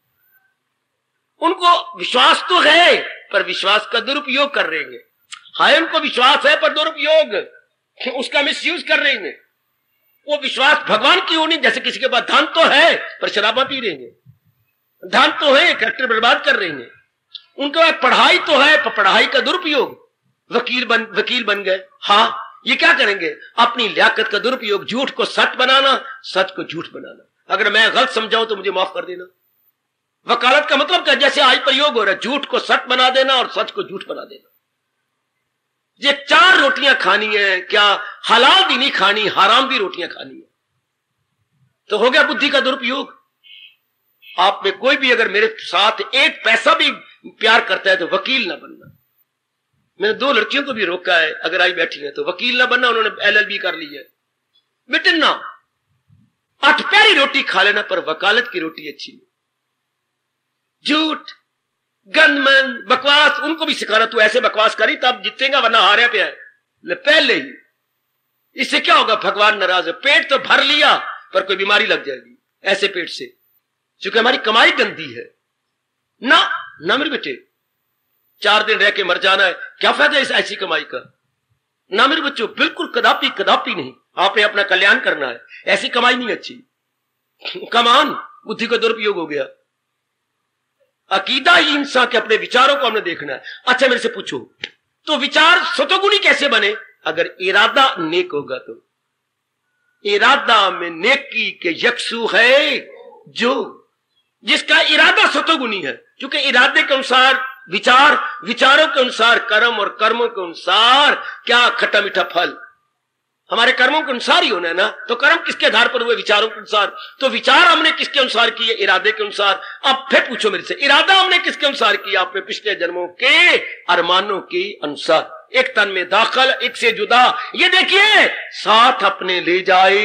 उनको विश्वास तो है पर विश्वास का दुरुपयोग कर रहे हैं। हाय, उनको विश्वास है पर दुरुपयोग, उसका मिसयूज कर रहे हैं। वो विश्वास भगवान की होनी, जैसे किसी के पास धन तो है पर शराबा पी रहे हैं, धन तो है कैरेक्टर बर्बाद कर रहे हैं। उनके पास पढ़ाई तो है पर पढ़ाई का दुरुपयोग, वकील बन वकील बन गए। हाँ, ये क्या करेंगे? अपनी लियाकत का दुरुपयोग, झूठ को सच बनाना, सच को झूठ बनाना। अगर मैं गलत समझाऊं तो मुझे माफ कर देना। वकालत का मतलब क्या? जैसे आज प्रयोग हो रहा है, झूठ को सच बना देना और सच को झूठ बना देना। ये चार रोटियां खानी है, क्या हलाल भी नहीं खानी, हराम भी रोटियां खानी है, तो हो गया बुद्धि का दुरुपयोग। आप में कोई भी अगर मेरे साथ एक पैसा भी प्यार करता है तो वकील ना बनना। मैंने दो लड़कियों को भी रोका है, अगर आई बैठी है तो वकील ना बनना, उन्होंने एल एल बी कर ली है। बेटे ना, आठ प्यारी रोटी खा लेना पर वकालत की रोटी अच्छी नहीं। झूठ, गंदमन, बकवास, उनको भी सिखाना, तू ऐसे बकवास करी तब जीतेगा वरना हारे पे है पहले ही। इससे क्या होगा? भगवान नाराज है। पेट तो भर लिया पर कोई बीमारी लग जाएगी ऐसे पेट से, क्योंकि हमारी कमाई गंदी है ना। ना मेरे बेटे, चार दिन रह के मर जाना है, क्या फायदा इस ऐसी कमाई का? ना मेरे बच्चों, बिल्कुल कदापि कदापि नहीं। आपने अपना कल्याण करना है, ऐसी कमाई नहीं अच्छी। कमान, बुद्धि का दुरुपयोग हो गया। अकीदा ही इंसान के अपने विचारों को हमने देखना है। अच्छा मेरे से पूछो, तो विचार सतोगुणी कैसे बने? अगर इरादा नेक होगा तो। इरादा में नेकी के यक्षु है जो, जिसका इरादा सतोगुणी है, क्योंकि इरादे के अनुसार विचार, विचारों के अनुसार कर्म, और कर्मों के अनुसार क्या? खट्टा मीठा फल। हमारे कर्मों के अनुसार ही होना है ना, तो कर्म किसके आधार पर हुए? विचारों के अनुसार। तो विचार हमने किसके अनुसार किए? इरादे के अनुसार। अब फिर पूछो मेरे से, इरादा हमने किसके अनुसार किया? अपने पिछले जन्मों के अरमानों के अनुसार। एक तन में दाखिल, एक से जुदा, ये देखिए साथ अपने ले जाए।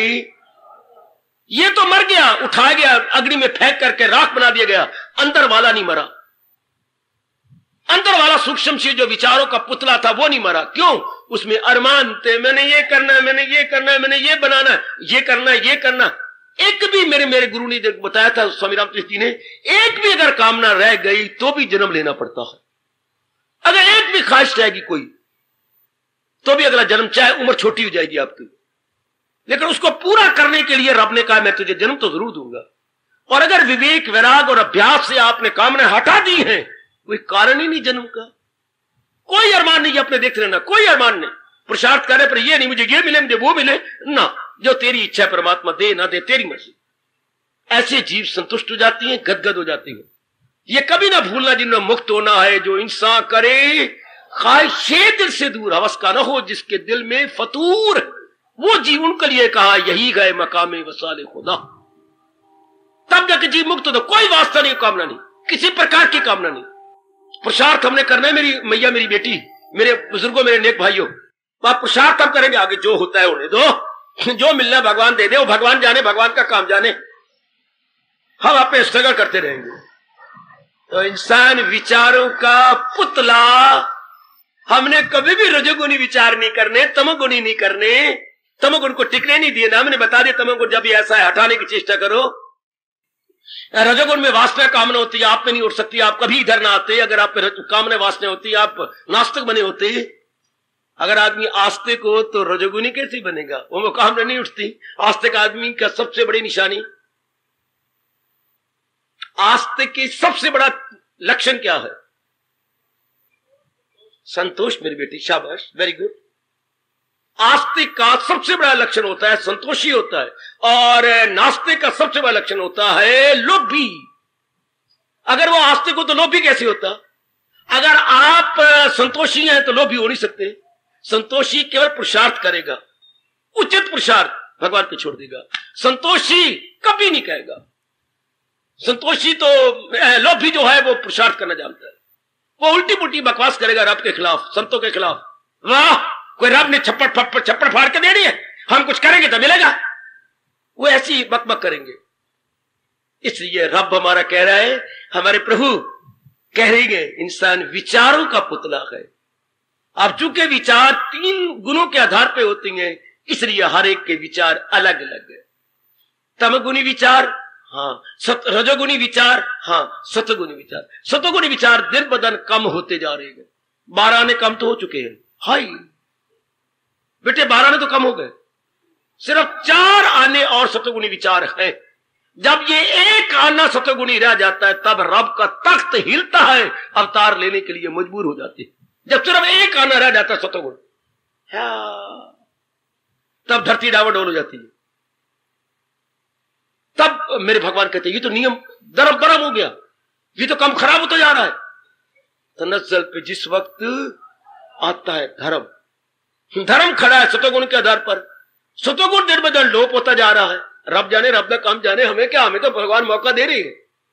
ये तो मर गया, उठाया गया, अग्नि में फेंक करके राख बना दिया गया, अंदर वाला नहीं मरा। अंदर वाला सूक्ष्म से जो विचारों का पुतला था वो नहीं मरा। क्यों? उसमें अरमान थे, मैंने ये करना है, मैंने ये करना है, मैंने ये बनाना है, ये करना है, ये करना। एक भी मेरे मेरे गुरु ने बताया था, स्वामी रामकृष्ण जी ने, एक भी अगर कामना रह गई तो भी जन्म लेना पड़ता है। अगर एक भी ख्वाहिश रहेगी कोई तो भी अगला जन्म, चाहे उम्र छोटी हो जाएगी आपकी, लेकिन उसको पूरा करने के लिए रब ने कहा मैं तुझे जन्म तो जरूर दूंगा। और अगर विवेक, वैराग और अभ्यास से आपने कामना हटा दी है, कोई कारण ही नहीं जन्म का, कोई अरमान नहीं, अपने देखते रहना, कोई अरमान नहीं। पुरुषार्थ करे पर ये नहीं मुझे ये मिले, मुझे वो मिले ना, जो तेरी इच्छा परमात्मा दे ना दे तेरी मर्जी। ऐसे जीव संतुष्ट हो जाती हैं, गदगद हो जाती हैं। ये कभी ना भूलना जिन्हें मुक्त होना है, जो इंसान करे ख्वाहिशे दिल से दूर, हवस का न हो जिसके दिल में फतूर, वो जीव, उनके लिए कहा यही गए मकामे वसाले खुदा। तब जाके जीव मुक्त हो, तो कोई वास्ता नहीं, कामना नहीं, किसी प्रकार की कामना नहीं। पुरुषार्थ हमने करना है, मेरी मैया, मेरी बेटी, मेरे बुजुर्गों, मेरे नेक भाइयों, आप पुरुषार्थ हम करेंगे, आगे जो होता है होने दो, जो मिलना भगवान दे दे, वो भगवान जाने, भगवान का काम जाने, हम अपने स्ट्रगल करते रहेंगे। तो इंसान विचारों का पुतला हमने कभी भी रजोगुणी विचार नहीं करने, तमोगुणी नहीं करने, तमोगुण को टिकने नहीं दिए ना। हमने बता दिया तमोगुण जब भी ऐसा है हटाने की चेष्टा करो। रजोगुण में वासना कामना होती है, आप में नहीं उठ सकती, आप कभी इधर ना आते। अगर आप में कामना वासना होती, आप नास्तिक बने होते। अगर आदमी आस्तिक हो तो रजोगुणी कैसे बनेगा? वो कामना नहीं उठती। आस्तिक आदमी का सबसे बड़ी निशानी, आस्तिक की सबसे बड़ा लक्षण क्या है? संतोष। मेरी बेटी शाबाश, वेरी गुड। आस्तिक का सबसे बड़ा लक्षण होता है संतोषी होता है, और नास्तिक का सबसे बड़ा लक्षण होता है लोभी। अगर वो आस्तिक हो तो लोभी कैसे होता? अगर आप संतोषी हैं तो लोभी हो नहीं सकते। संतोषी केवल पुरुषार्थ करेगा, उचित पुरुषार्थ, भगवान पे छोड़ देगा। संतोषी कभी नहीं कहेगा। संतोषी तो, लोभी जो है वो पुरुषार्थ करना जानता है, वो उल्टी पुल्टी बकवास करेगा रब के खिलाफ, संतों के खिलाफ। वाह, कोई रब ने छप्पड़ फप्पड़ छप्पड़ फाड़ के दे दी है, हम कुछ करेंगे तो मिलेगा, वो ऐसी बकबक करेंगे। इसलिए रब हमारा कह रहा है, हमारे प्रभु कह रहे हैं, इंसान विचारों का पुतला है। अब चूंकि विचार तीन गुणों के आधार पे होती हैं, इसलिए हर एक के विचार अलग अलग है। तमगुणी विचार, हाँ। सत रजोगुणी विचार, हाँ। सतगुणी विचार, सतगुणी विचार दिन ब दिन कम होते जा रहे हैं। बारह आने कम तो हो चुके हैं। हाय बेटे, बारह आने तो कम हो गए, सिर्फ चार आने और सतगुणी विचार है। जब ये एक आना सतगुणी रह जाता है, तब रब का तख्त हिलता है, अवतार लेने के लिए मजबूर हो जाते हैं। जब सिर्फ एक आना रह जाता है सतगुण, तब धरती डावाडोल हो जाती है। तब मेरे भगवान कहते हैं, ये तो नियम दरम बरम हो गया, ये तो कम खराब होता जा रहा है। तनज्जुल पे जिस वक्त आता है धर्म, धर्म खड़ा है सतोगुण के आधार पर। सतोगुण दिन ब दिन लोप होता जा रहा है। रब जाने, रब का काम जाने, हमें क्या, हमें तो भगवान मौका दे रही है।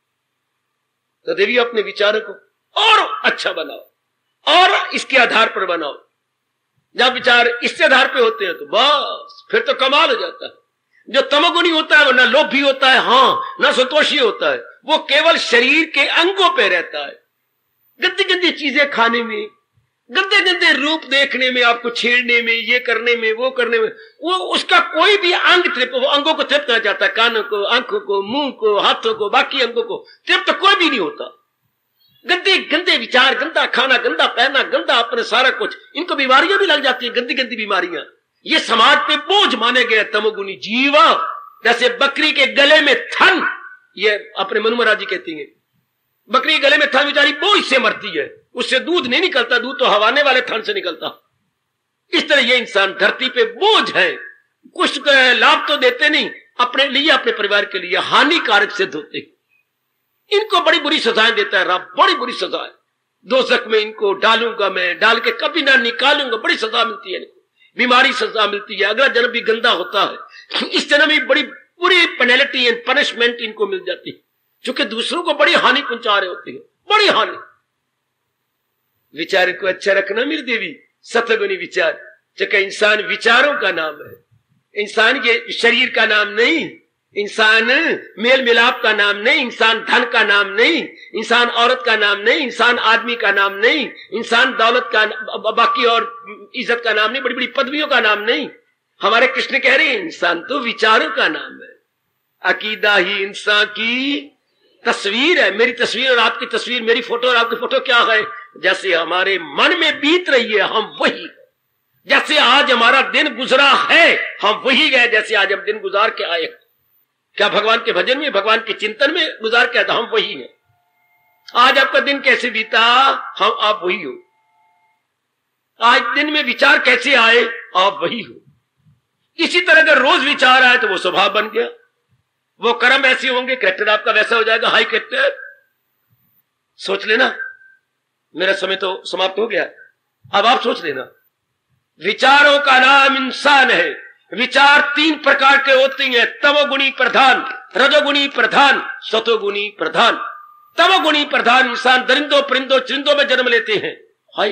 तो देवी अपने विचारों को और अच्छा बनाओ, और इसके आधार पर बनाओ। जब विचार इसके आधार पे होते हैं तो बस फिर तो कमाल हो जाता है। जो तमोगुणी होता है वो ना लोभी होता है, हाँ, ना संतोषी होता है, वो केवल शरीर के अंगों पे रहता है। गंदी गंदी चीजें खाने में, गंदे गंदे रूप देखने में, आपको छेड़ने में, ये करने में, वो करने में, वो उसका कोई भी अंग तृप्त, वो अंगों को तृप्त करना चाहता है, कानों को, आंखों को, मुंह को, हाथों को, बाकी अंगों को तृप्त कोई भी नहीं होता। गंदे गंदे विचार, गंदा खाना, गंदा पहना, गंदा अपने सारा कुछ, इनको बीमारियां भी लग जाती है, गंदी गंदी बीमारियां। ये समाज पे बोझ माने गए तमोगुणी जीव। जैसे बकरी के गले में थन, ये अपने मनु महाराज जी कहती हैं, बकरी के गले में थन बेचारी बोझ से मरती है, उससे दूध नहीं निकलता, दूध तो हवाने वाले थन से निकलता। इस तरह ये इंसान धरती पे बोझ है, कुछ लाभ तो देते नहीं, अपने लिए, अपने परिवार के लिए हानिकारक सिद्ध होते। इनको बड़ी बुरी सजाएं देता है रब, बड़ी बुरी सजाएं। दोज़ख में इनको डालूंगा मैं, डाल के कभी ना निकालूंगा, बड़ी सजा मिलती है इनको, बीमारी सजा मिलती है, अगला जन्म भी गंदा होता है, इस जन्म में बड़ी बुरी पेनल्टी एंड पनिशमेंट इनको मिल जाती है, क्योंकि दूसरों को बड़ी हानि पहुंचा रहे होते हैं, बड़ी हानि। विचार को अच्छा रखना मेरी देवी, सतगुणी विचार, क्योंकि इंसान विचारों का नाम है। इंसान ये शरीर का नाम नहीं, इंसान मेल मिलाप का नाम नहीं, इंसान धन का नाम नहीं, इंसान औरत का नाम नहीं, इंसान आदमी का नाम नहीं, इंसान दौलत का, बाकी और इज्जत का नाम नहीं, बड़ी बड़ी पदवियों का नाम नहीं। हमारे कृष्ण कह रहे हैं इंसान तो विचारों का नाम है। अकीदा ही इंसान की तस्वीर है। मेरी तस्वीर और आपकी तस्वीर, मेरी फोटो और आपकी फोटो क्या है? जैसे हमारे मन में बीत रही है हम वही, जैसे आज हमारा दिन गुजरा है हम वही गए, जैसे आज हम दिन गुजार के आए। क्या भगवान के भजन में, भगवान के चिंतन में गुजार के आए, हम वही हैं। आज आपका दिन कैसे बीता, हम आप वही हो। आज दिन में विचार कैसे आए, आप वही हो। इसी तरह अगर रोज विचार आए तो वो स्वभाव बन गया, वो कर्म ऐसे होंगे, कैरेक्टर आपका वैसा हो जाएगा, हाई कैरेक्टर। सोच लेना, मेरा समय तो समाप्त हो गया, अब आप सोच लेना। विचारों का नाम इंसान है। विचार तीन प्रकार के होते हैं, तमोगुणी प्रधान, रजोगुणी प्रधान, सतोगुणी प्रधान। तमोगुणी प्रधान इंसान दरिंदों परिंदों चिरिंदों में जन्म लेते हैं। हाय,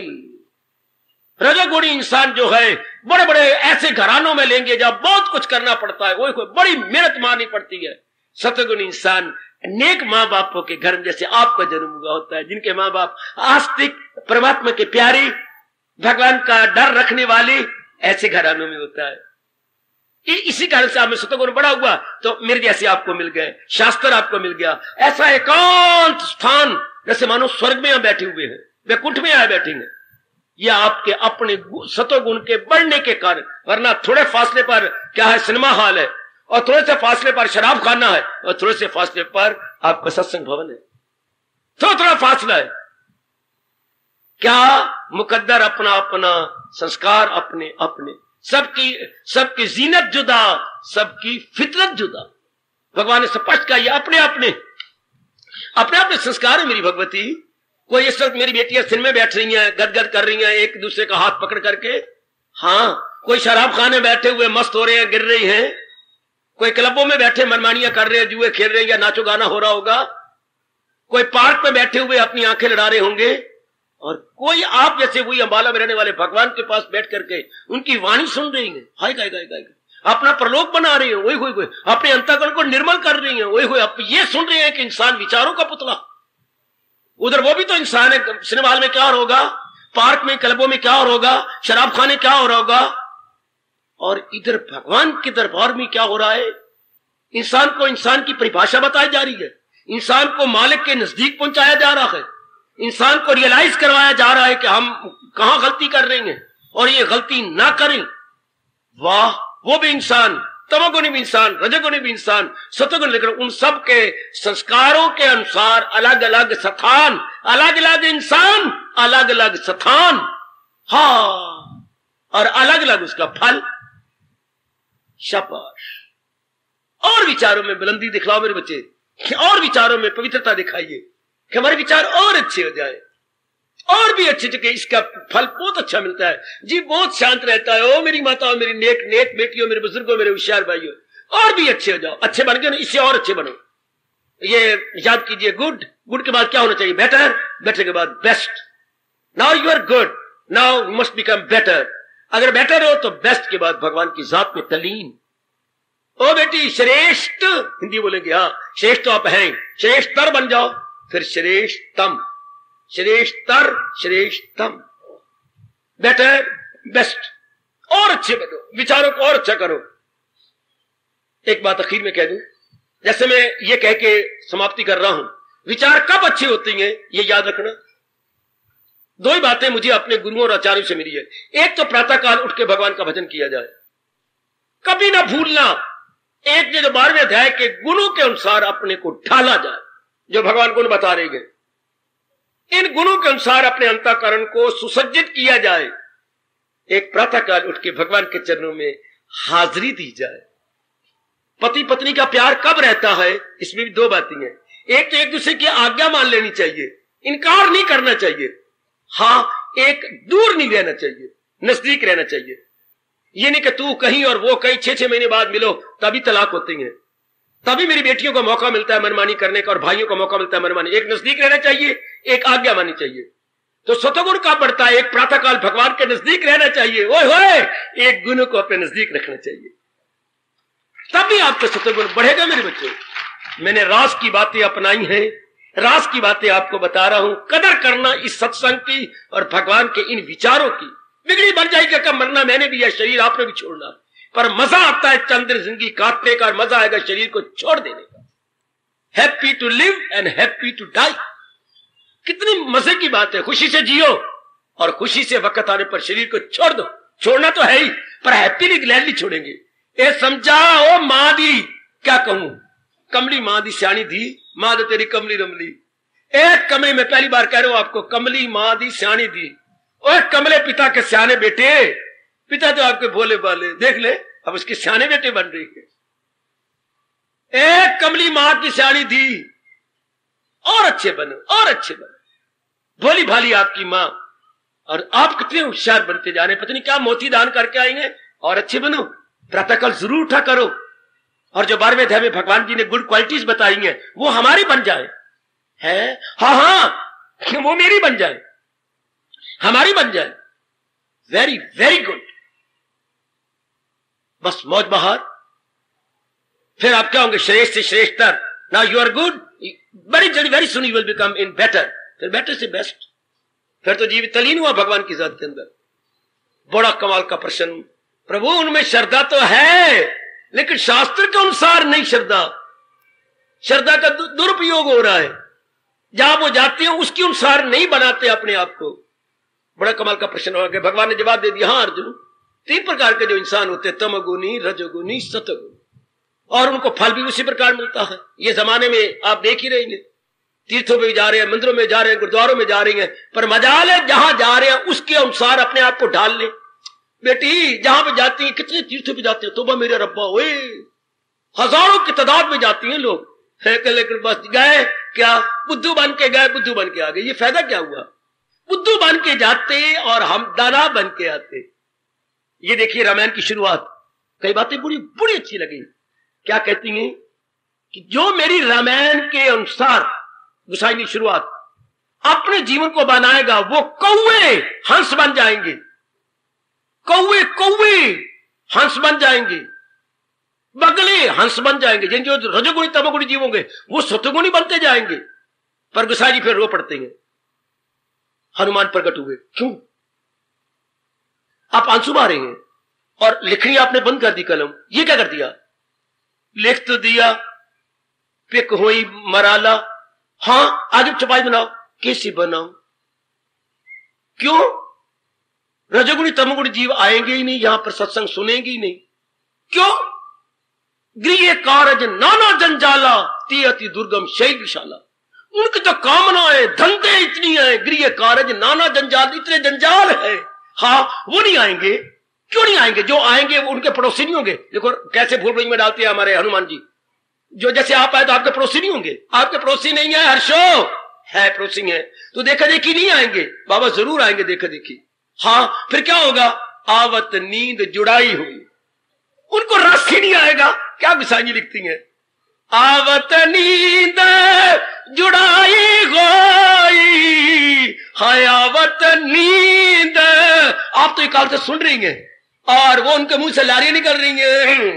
रजोगुणी इंसान जो है बड़े बड़े ऐसे घरानों में लेंगे जहां बहुत कुछ करना पड़ता है, वो बड़ी मेहनत मारनी पड़ती है। सतगुणी इंसान नेक माँ बापों के घर में, जैसे आपका जन्म हुआ होता है, जिनके माँ बाप आस्तिक, परमात्मा के प्यारे, भगवान का डर रखने वाले ऐसे घरानों में होता है। इसी कारण से आप में सतोगुण बड़ा हुआ तो मेरे जैसे आपको मिल गए, शास्त्र आपको मिल गया। ऐसा एकांत स्थान जैसे मानो स्वर्ग में यहां बैठे हुए हैं, वैकुंठ में आए बैठेंगे। यह आपके अपने सतोगुण के बढ़ने के कारण, वरना थोड़े फासले पर क्या है, सिनेमा हॉल है, और थोड़े से फासले पर शराब खाना है, और थोड़े से फासले पर आपका सत्संग भवन है। थोड़ा थोड़ा फासला है। क्या मुकद्दर अपना अपना, संस्कार अपने अपने, सबकी सबकी जीनत जुदा, सबकी फितरत जुदा। भगवान ने स्पष्ट कहा, ये अपने अपने अपने अपने संस्कार है मेरी भगवती। कोई इस वक्त मेरी बेटियां सिन में बैठ रही हैं, गदगद कर रही हैं एक दूसरे का हाथ पकड़ करके। हाँ, कोई शराब खाने बैठे हुए मस्त हो रहे हैं, गिर रही हैं। कोई क्लबों में बैठे मनमानियां कर रहे हैं, जुए खेल रहे हैं, या नाचो गाना हो रहा होगा। कोई पार्क में बैठे हुए अपनी आंखें लड़ा रहे होंगे, और कोई आप जैसे वही अंबाला में रहने वाले भगवान के पास बैठ करके उनकी वाणी सुन रही है। हाय गाय गाय गाय अपना प्रलोक बना रही है, वही हुई हुई अपने अंतःकरण को निर्मल कर रही है, वही हुई आप ये सुन रहे हैं कि इंसान विचारों का पुतला। उधर वो भी तो इंसान है। सिनेमा हॉल में क्या हो होगा, पार्क में क्लबों में क्या हो होगा, शराब खाने क्या हो रहा होगा, और इधर भगवान के दरबार में क्या हो रहा है। इंसान को इंसान की परिभाषा बताई जा रही है, इंसान को मालिक के नजदीक पहुंचाया जा रहा है, इंसान को रियलाइज करवाया जा रहा है कि हम कहां गलती कर रहे हैं और ये गलती ना करें। वाह, वो भी इंसान, तमोगुणी भी इंसान, रजोगुणी भी इंसान, सतोगुण, लेकिन उन सब के संस्कारों के अनुसार अलग अलग स्थान, अलग अलग इंसान, अलग अलग स्थान। हाँ, और अलग अलग उसका फल। शाबाश। और विचारों में बुलंदी दिखलाओ मेरे बच्चे, और विचारों में पवित्रता दिखाइए कि हमारे विचार और अच्छे हो जाए, और भी अच्छे जगह इसका फल बहुत अच्छा मिलता है जी, बहुत शांत रहता है। ओ मेरी माताओं, मेरी नेक नेक बेटियों, मेरे बुजुर्गों, मेरे होशियार भाइयों, और भी अच्छे हो जाओ। अच्छे बन गए ना, इससे और अच्छे बनो। ये याद कीजिए, गुड, गुड के बाद क्या होना चाहिए, बेटर, बेटर के बाद best. Now you are good, now you must become better. अगर बेटर हो तो बेस्ट के बाद भगवान की जात में तलीन। ओ बेटी श्रेष्ठ, हिंदी बोलेंगे, हाँ श्रेष्ठ तो आप हैं, श्रेष्ठतर बन जाओ, फिर श्रेष्ठतम, श्रेष्ठतर, श्रेष्ठतम, बेटर, बेस्ट, और अच्छे बनो, विचारों को और अच्छा करो। एक बात आखिर में कह दूं, जैसे मैं ये कह के समाप्ति कर रहा हूं, विचार कब अच्छे होते हैं ये याद रखना। दो ही बातें मुझे अपने गुरुओं और आचार्यों से मिली है। एक तो प्रातःकाल उठ के भगवान का भजन किया जाए, कभी ना भूलना। एक जो बारहवें अध्याय के गुणों के अनुसार अपने को ढाला जाए, जो भगवान गुण बता रहे हैं, इन गुणों के अनुसार अपने अंतःकरण को सुसज्जित किया जाए। एक प्रातःकाल उठ के भगवान के चरणों में हाजिरी दी जाए। पति पत्नी का प्यार कब रहता है, इसमें भी दो बातें हैं। एक तो एक दूसरे की आज्ञा मान लेनी चाहिए, इनकार नहीं करना चाहिए। हाँ, एक दूर नहीं रहना चाहिए, नजदीक रहना चाहिए। ये नहीं कि तू कहीं और वो कहीं, छह छह महीने बाद मिलो तभी तलाक होती है। तभी मेरी बेटियों को मौका मिलता है मनमानी करने का, और भाइयों को मौका मिलता है मनमानी। एक नजदीक रहना चाहिए, एक आज्ञा माननी चाहिए। तो सतोगुण का बढ़ता है, एक प्रातःकाल भगवान के नजदीक रहना चाहिए, ओए होए, एक गुण को अपने नजदीक रखना चाहिए, तभी आपका सतोगुण बढ़ेगा मेरे बच्चे। मैंने रास की बातें अपनाई हैं, रास की बातें आपको बता रहा हूं। कदर करना इस सत्संग की और भगवान के इन विचारों की। बिगड़ी बन जाएगी क्या, मरना मैंने भी है, शरीर आपने भी छोड़ना, पर मजा आता है चंद्र जिंदगी काटने का, और मजा आएगा शरीर को छोड़ देने का। Happy to live and happy to die, कितनी मजे की बात है। खुशी से जियो और खुशी से वक्त आने पर शरीर को छोड़ दो। छोड़ना तो है ही, पर हैप्पीली ग्लैडली छोड़ेंगे। ए समझा ओ मां दी, क्या कहूं, कमली मां दी सियाणी दी, मां तो तेरी कमली रमली। एक कमली, में पहली बार कह रहा हूं आपको, कमली मां दी सियाणी दी। और कमले पिता के सियाने बेटे, पिता तो आपके भोले भाले, देख ले अब उसके सियाने बेटे बन रही है। एक कमली मां की सियानी दी, और अच्छे बनो, और अच्छे बनो, भोली भाली आपकी मां, और आप कितने होशियार बनते जा रहे हैं। पता नहीं क्या मोती दान करके आएंगे, और अच्छे बनो। प्रातःकाल जरूर उठा करो, और जो बारहवें अध्याय में भगवान जी ने गुड क्वालिटीज बताई हैं वो हमारी बन जाए। है हाँ हाँ, वो मेरी बन जाए, हमारी बन जाए। वेरी वेरी गुड, बस मौज बहार। फिर आप क्या होंगे, श्रेष्ठ से श्रेष्ठतर। Now you are good, very जल्दी, very soon you will become in better, फिर बेटर से बेस्ट। फिर तो जीवित तलीन हुआ भगवान की जात के अंदर। बड़ा कमाल का प्रश्न। प्रभु उनमें श्रद्धा तो है, लेकिन शास्त्र के अनुसार नहीं श्रद्धा, श्रद्धा का दुरुपयोग हो रहा है। जहां वो जाते हैं उसके अनुसार नहीं बनाते अपने आप को। बड़ा कमाल का प्रश्न हो गया। भगवान ने जवाब दे दिया, हाँ अर्जुन, तीन प्रकार के जो इंसान होते हैं, तमगुनी, रजोगुनी, सतगुनी, और उनको फल भी उसी प्रकार मिलता है। ये जमाने में आप देख ही रहेंगे, तीर्थों में जा रहे हैं, मंदिरों में जा रहे हैं, गुरुद्वारों में जा रही हैं, पर मजाल है जहां जा रहे हैं उसके अनुसार अपने आप को ढाल ले। बेटी जहां पे जाती हैं, कितने तीर्थों पे जाते हैं, तोबा मेरे रब्बा, ओए हजारों की तादाद में जाती हैं लोग, लेकिन बस गए क्या, बुद्धू बन के गए, बुद्धू बन के आ गए। ये फायदा क्या हुआ? बुद्धू बन के जाते और हम दाना बन के आते। ये देखिए रामायण की शुरुआत, कई बातें बड़ी बड़ी अच्छी लगी। क्या कहती हैं कि जो मेरी रामायण के अनुसार गुसाई की शुरुआत अपने जीवन को बनाएगा, वो कौवे हंस बन जाएंगे, कौवे कौवे हंस बन जाएंगे, बगले हंस बन जाएंगे। जिन जो रजोगुणी तमोगुणी जीव होंगे वो सतगुणी बनते जाएंगे। पर गुसाई जी फिर रो पड़ते हैं, हनुमान प्रकट हुए, क्यों? आप आंसू मारे हैं और लिखनी आपने बंद कर दी कलम। ये क्या कर दिया? लिख तो दिया, पिक हुई मराला, हाँ आगे चपाई बनाओ, कैसी बनाओ? क्यों? रजोगुणी तमोगुणी जीव आएंगे ही नहीं, यहां पर सत्संग सुनेंगे ही नहीं। क्यों? गृह कारज नाना जंजाला, ती अति दुर्गम शैल विशाला। उनकी तो कामनाएं धंधे इतनी है, गृह कारज नाना जंजाल, इतने जंजाल है, हाँ वो नहीं आएंगे। क्यों नहीं आएंगे? जो आएंगे वो उनके पड़ोसी नहीं होंगे। देखो कैसे भूल भुलैया में डालते हैं हमारे हनुमान जी, जो जैसे आप आए तो आपके पड़ोसी नहीं होंगे। आपके पड़ोसी नहीं है, हर्षो है पड़ोसी है, तो देखा देखी नहीं आएंगे। बाबा जरूर आएंगे देखा देखी। हाँ फिर क्या होगा? आवत नींद जुड़ाई हुई, उनको रस ही नहीं आएगा। क्या गुसाई लिखती हैं, आवत नींद जुड़ाई गोई, हाय आवत नींद। आप तो एक काल से सुन रही हैं और वो उनके मुंह से लारियां निकल रही हैं,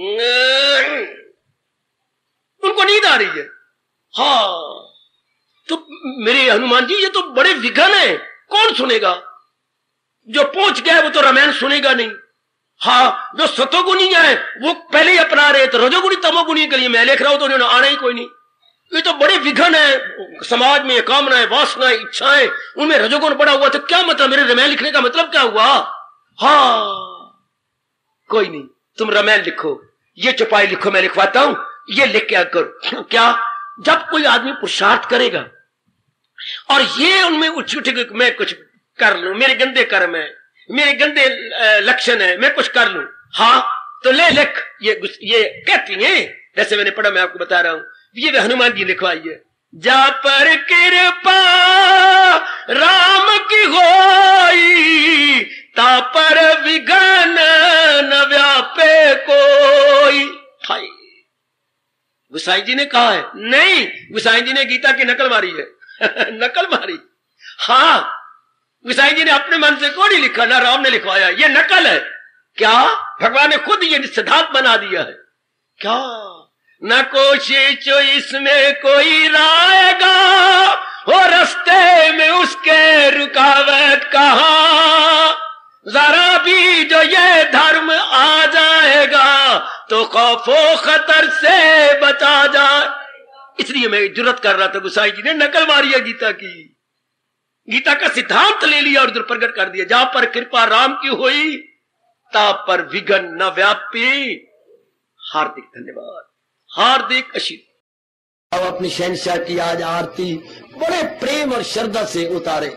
उनको नींद आ रही है। हाँ तो मेरे हनुमान जी ये तो बड़े विघन है, कौन सुनेगा? जो पहुंच गया वो तो रामायण सुनेगा नहीं। हाँ जो सतोगुणी है वो पहले ही अपना रहे, तो रजोगुणी तमोगुणी के लिए मैं लिख रहा हूं तो उन्होंने आना ही कोई नहीं। ये तो बड़े विघन है समाज में, कामनाएं, वासनाएं, इच्छाएं, उनमें रजोगुण बड़ा हुआ, तो क्या मतलब? मेरे रामायण लिखने का मतलब क्या हुआ? हाँ कोई नहीं, तुम रामायण लिखो, ये चौपाई लिखो, मैं लिखवाता हूं, ये लिख क्या करो। क्या? जब कोई आदमी पुरुषार्थ करेगा और ये उनमें उठ उठ मैं कुछ कर लूं, मेरे गंदे कर्म है, मेरे गंदे लक्षण है, मैं कुछ कर लूं, हाँ तो ले लिख। ये ये कहती है, जैसे मैंने पढ़ा, मैं आपको बता रहा हूं, ये हनुमान जी लिखवाई है। जा पर कृपा राम की होई, ता पर विघन न व्यापे कोई। हाय गुसाई जी ने कहा है, नहीं गुसाई जी ने गीता की नकल मारी है नकल मारी। हाँ गुसाई जी ने अपने मन से कोई नहीं लिखा, ना राम ने लिखवाया, ये नकल है। क्या? भगवान ने खुद ये सिद्धांत बना दिया है। क्या? न कोशिश इसमें कोई लाएगा, हो रास्ते में उसके रुकावट कहां, जरा भी जो ये धर्म आ जाएगा तो खौफो खतर से बचा जाए। इसलिए मैं जुर्रत कर रहा था, गुसाई जी ने नकल मारी है गीता की, गीता का सिद्धांत ले लिया और इधर प्रकट कर दिया। जहां पर कृपा राम की हुई, ता पर विघन न व्यापी। हार्दिक धन्यवाद, हार्दिक आशीर्वाद। अब अपनी शहंशाह की आज आरती बड़े प्रेम और श्रद्धा से उतारे।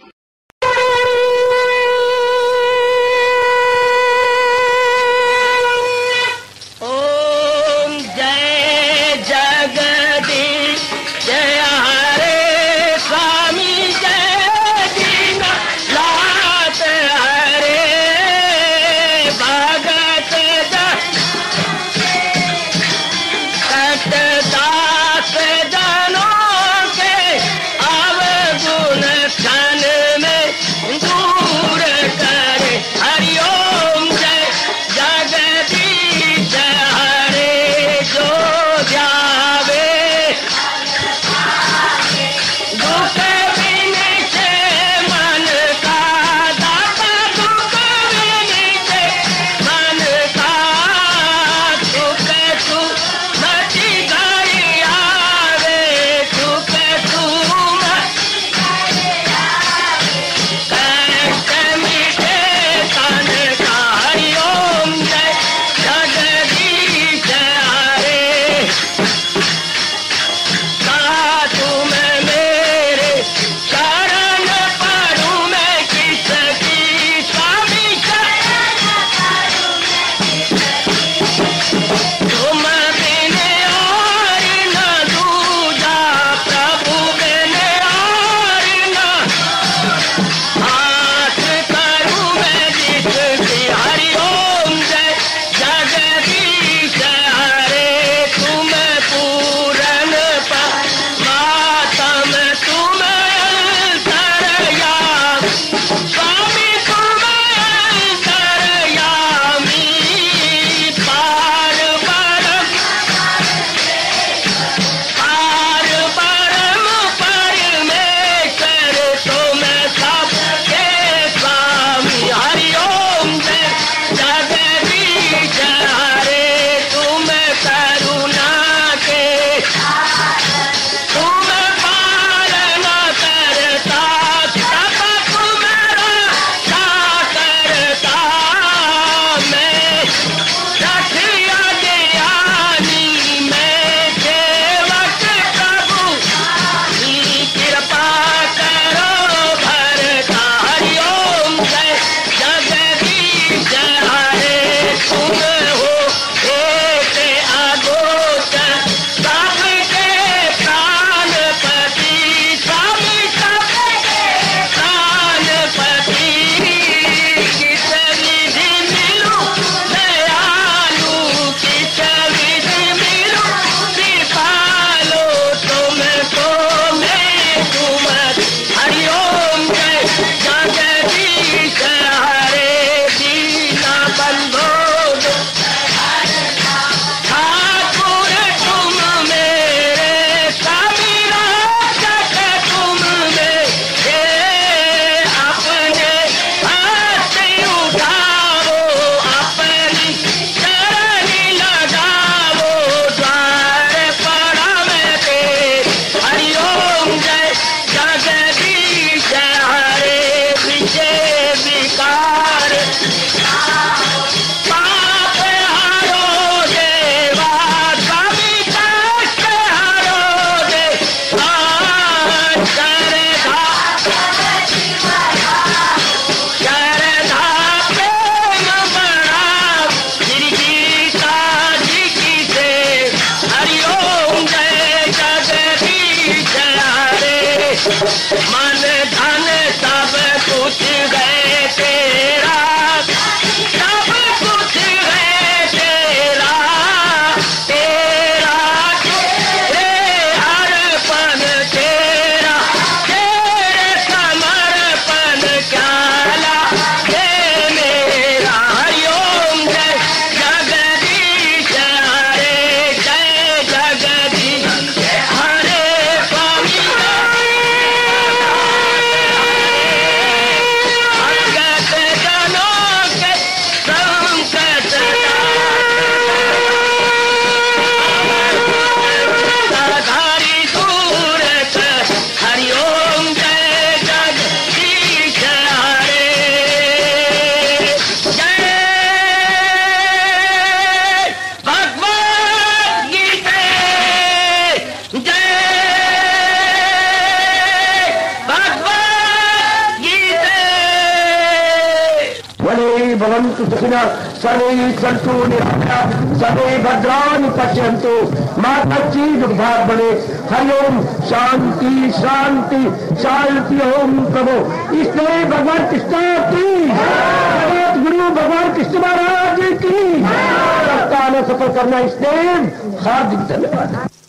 ओम जय जगदीश जय हरे स्वामी, जय दीना लात हरे भगत दास जनों के अवगुण भवन्तु सुखिनः सर्वे सन्तु निरामयाः सर्वे भद्राणि पश्यन्तु मा कश्चित् दुर्भाग् भवेत्। हरि ओम शांति शांति शांति। ओम प्रभु इसलिए भगवान कृष्ण की जगत गुरु भगवान कृष्ण महाराज की सत्ता ने सफल करना इसलिए हार्दिक धन्यवाद।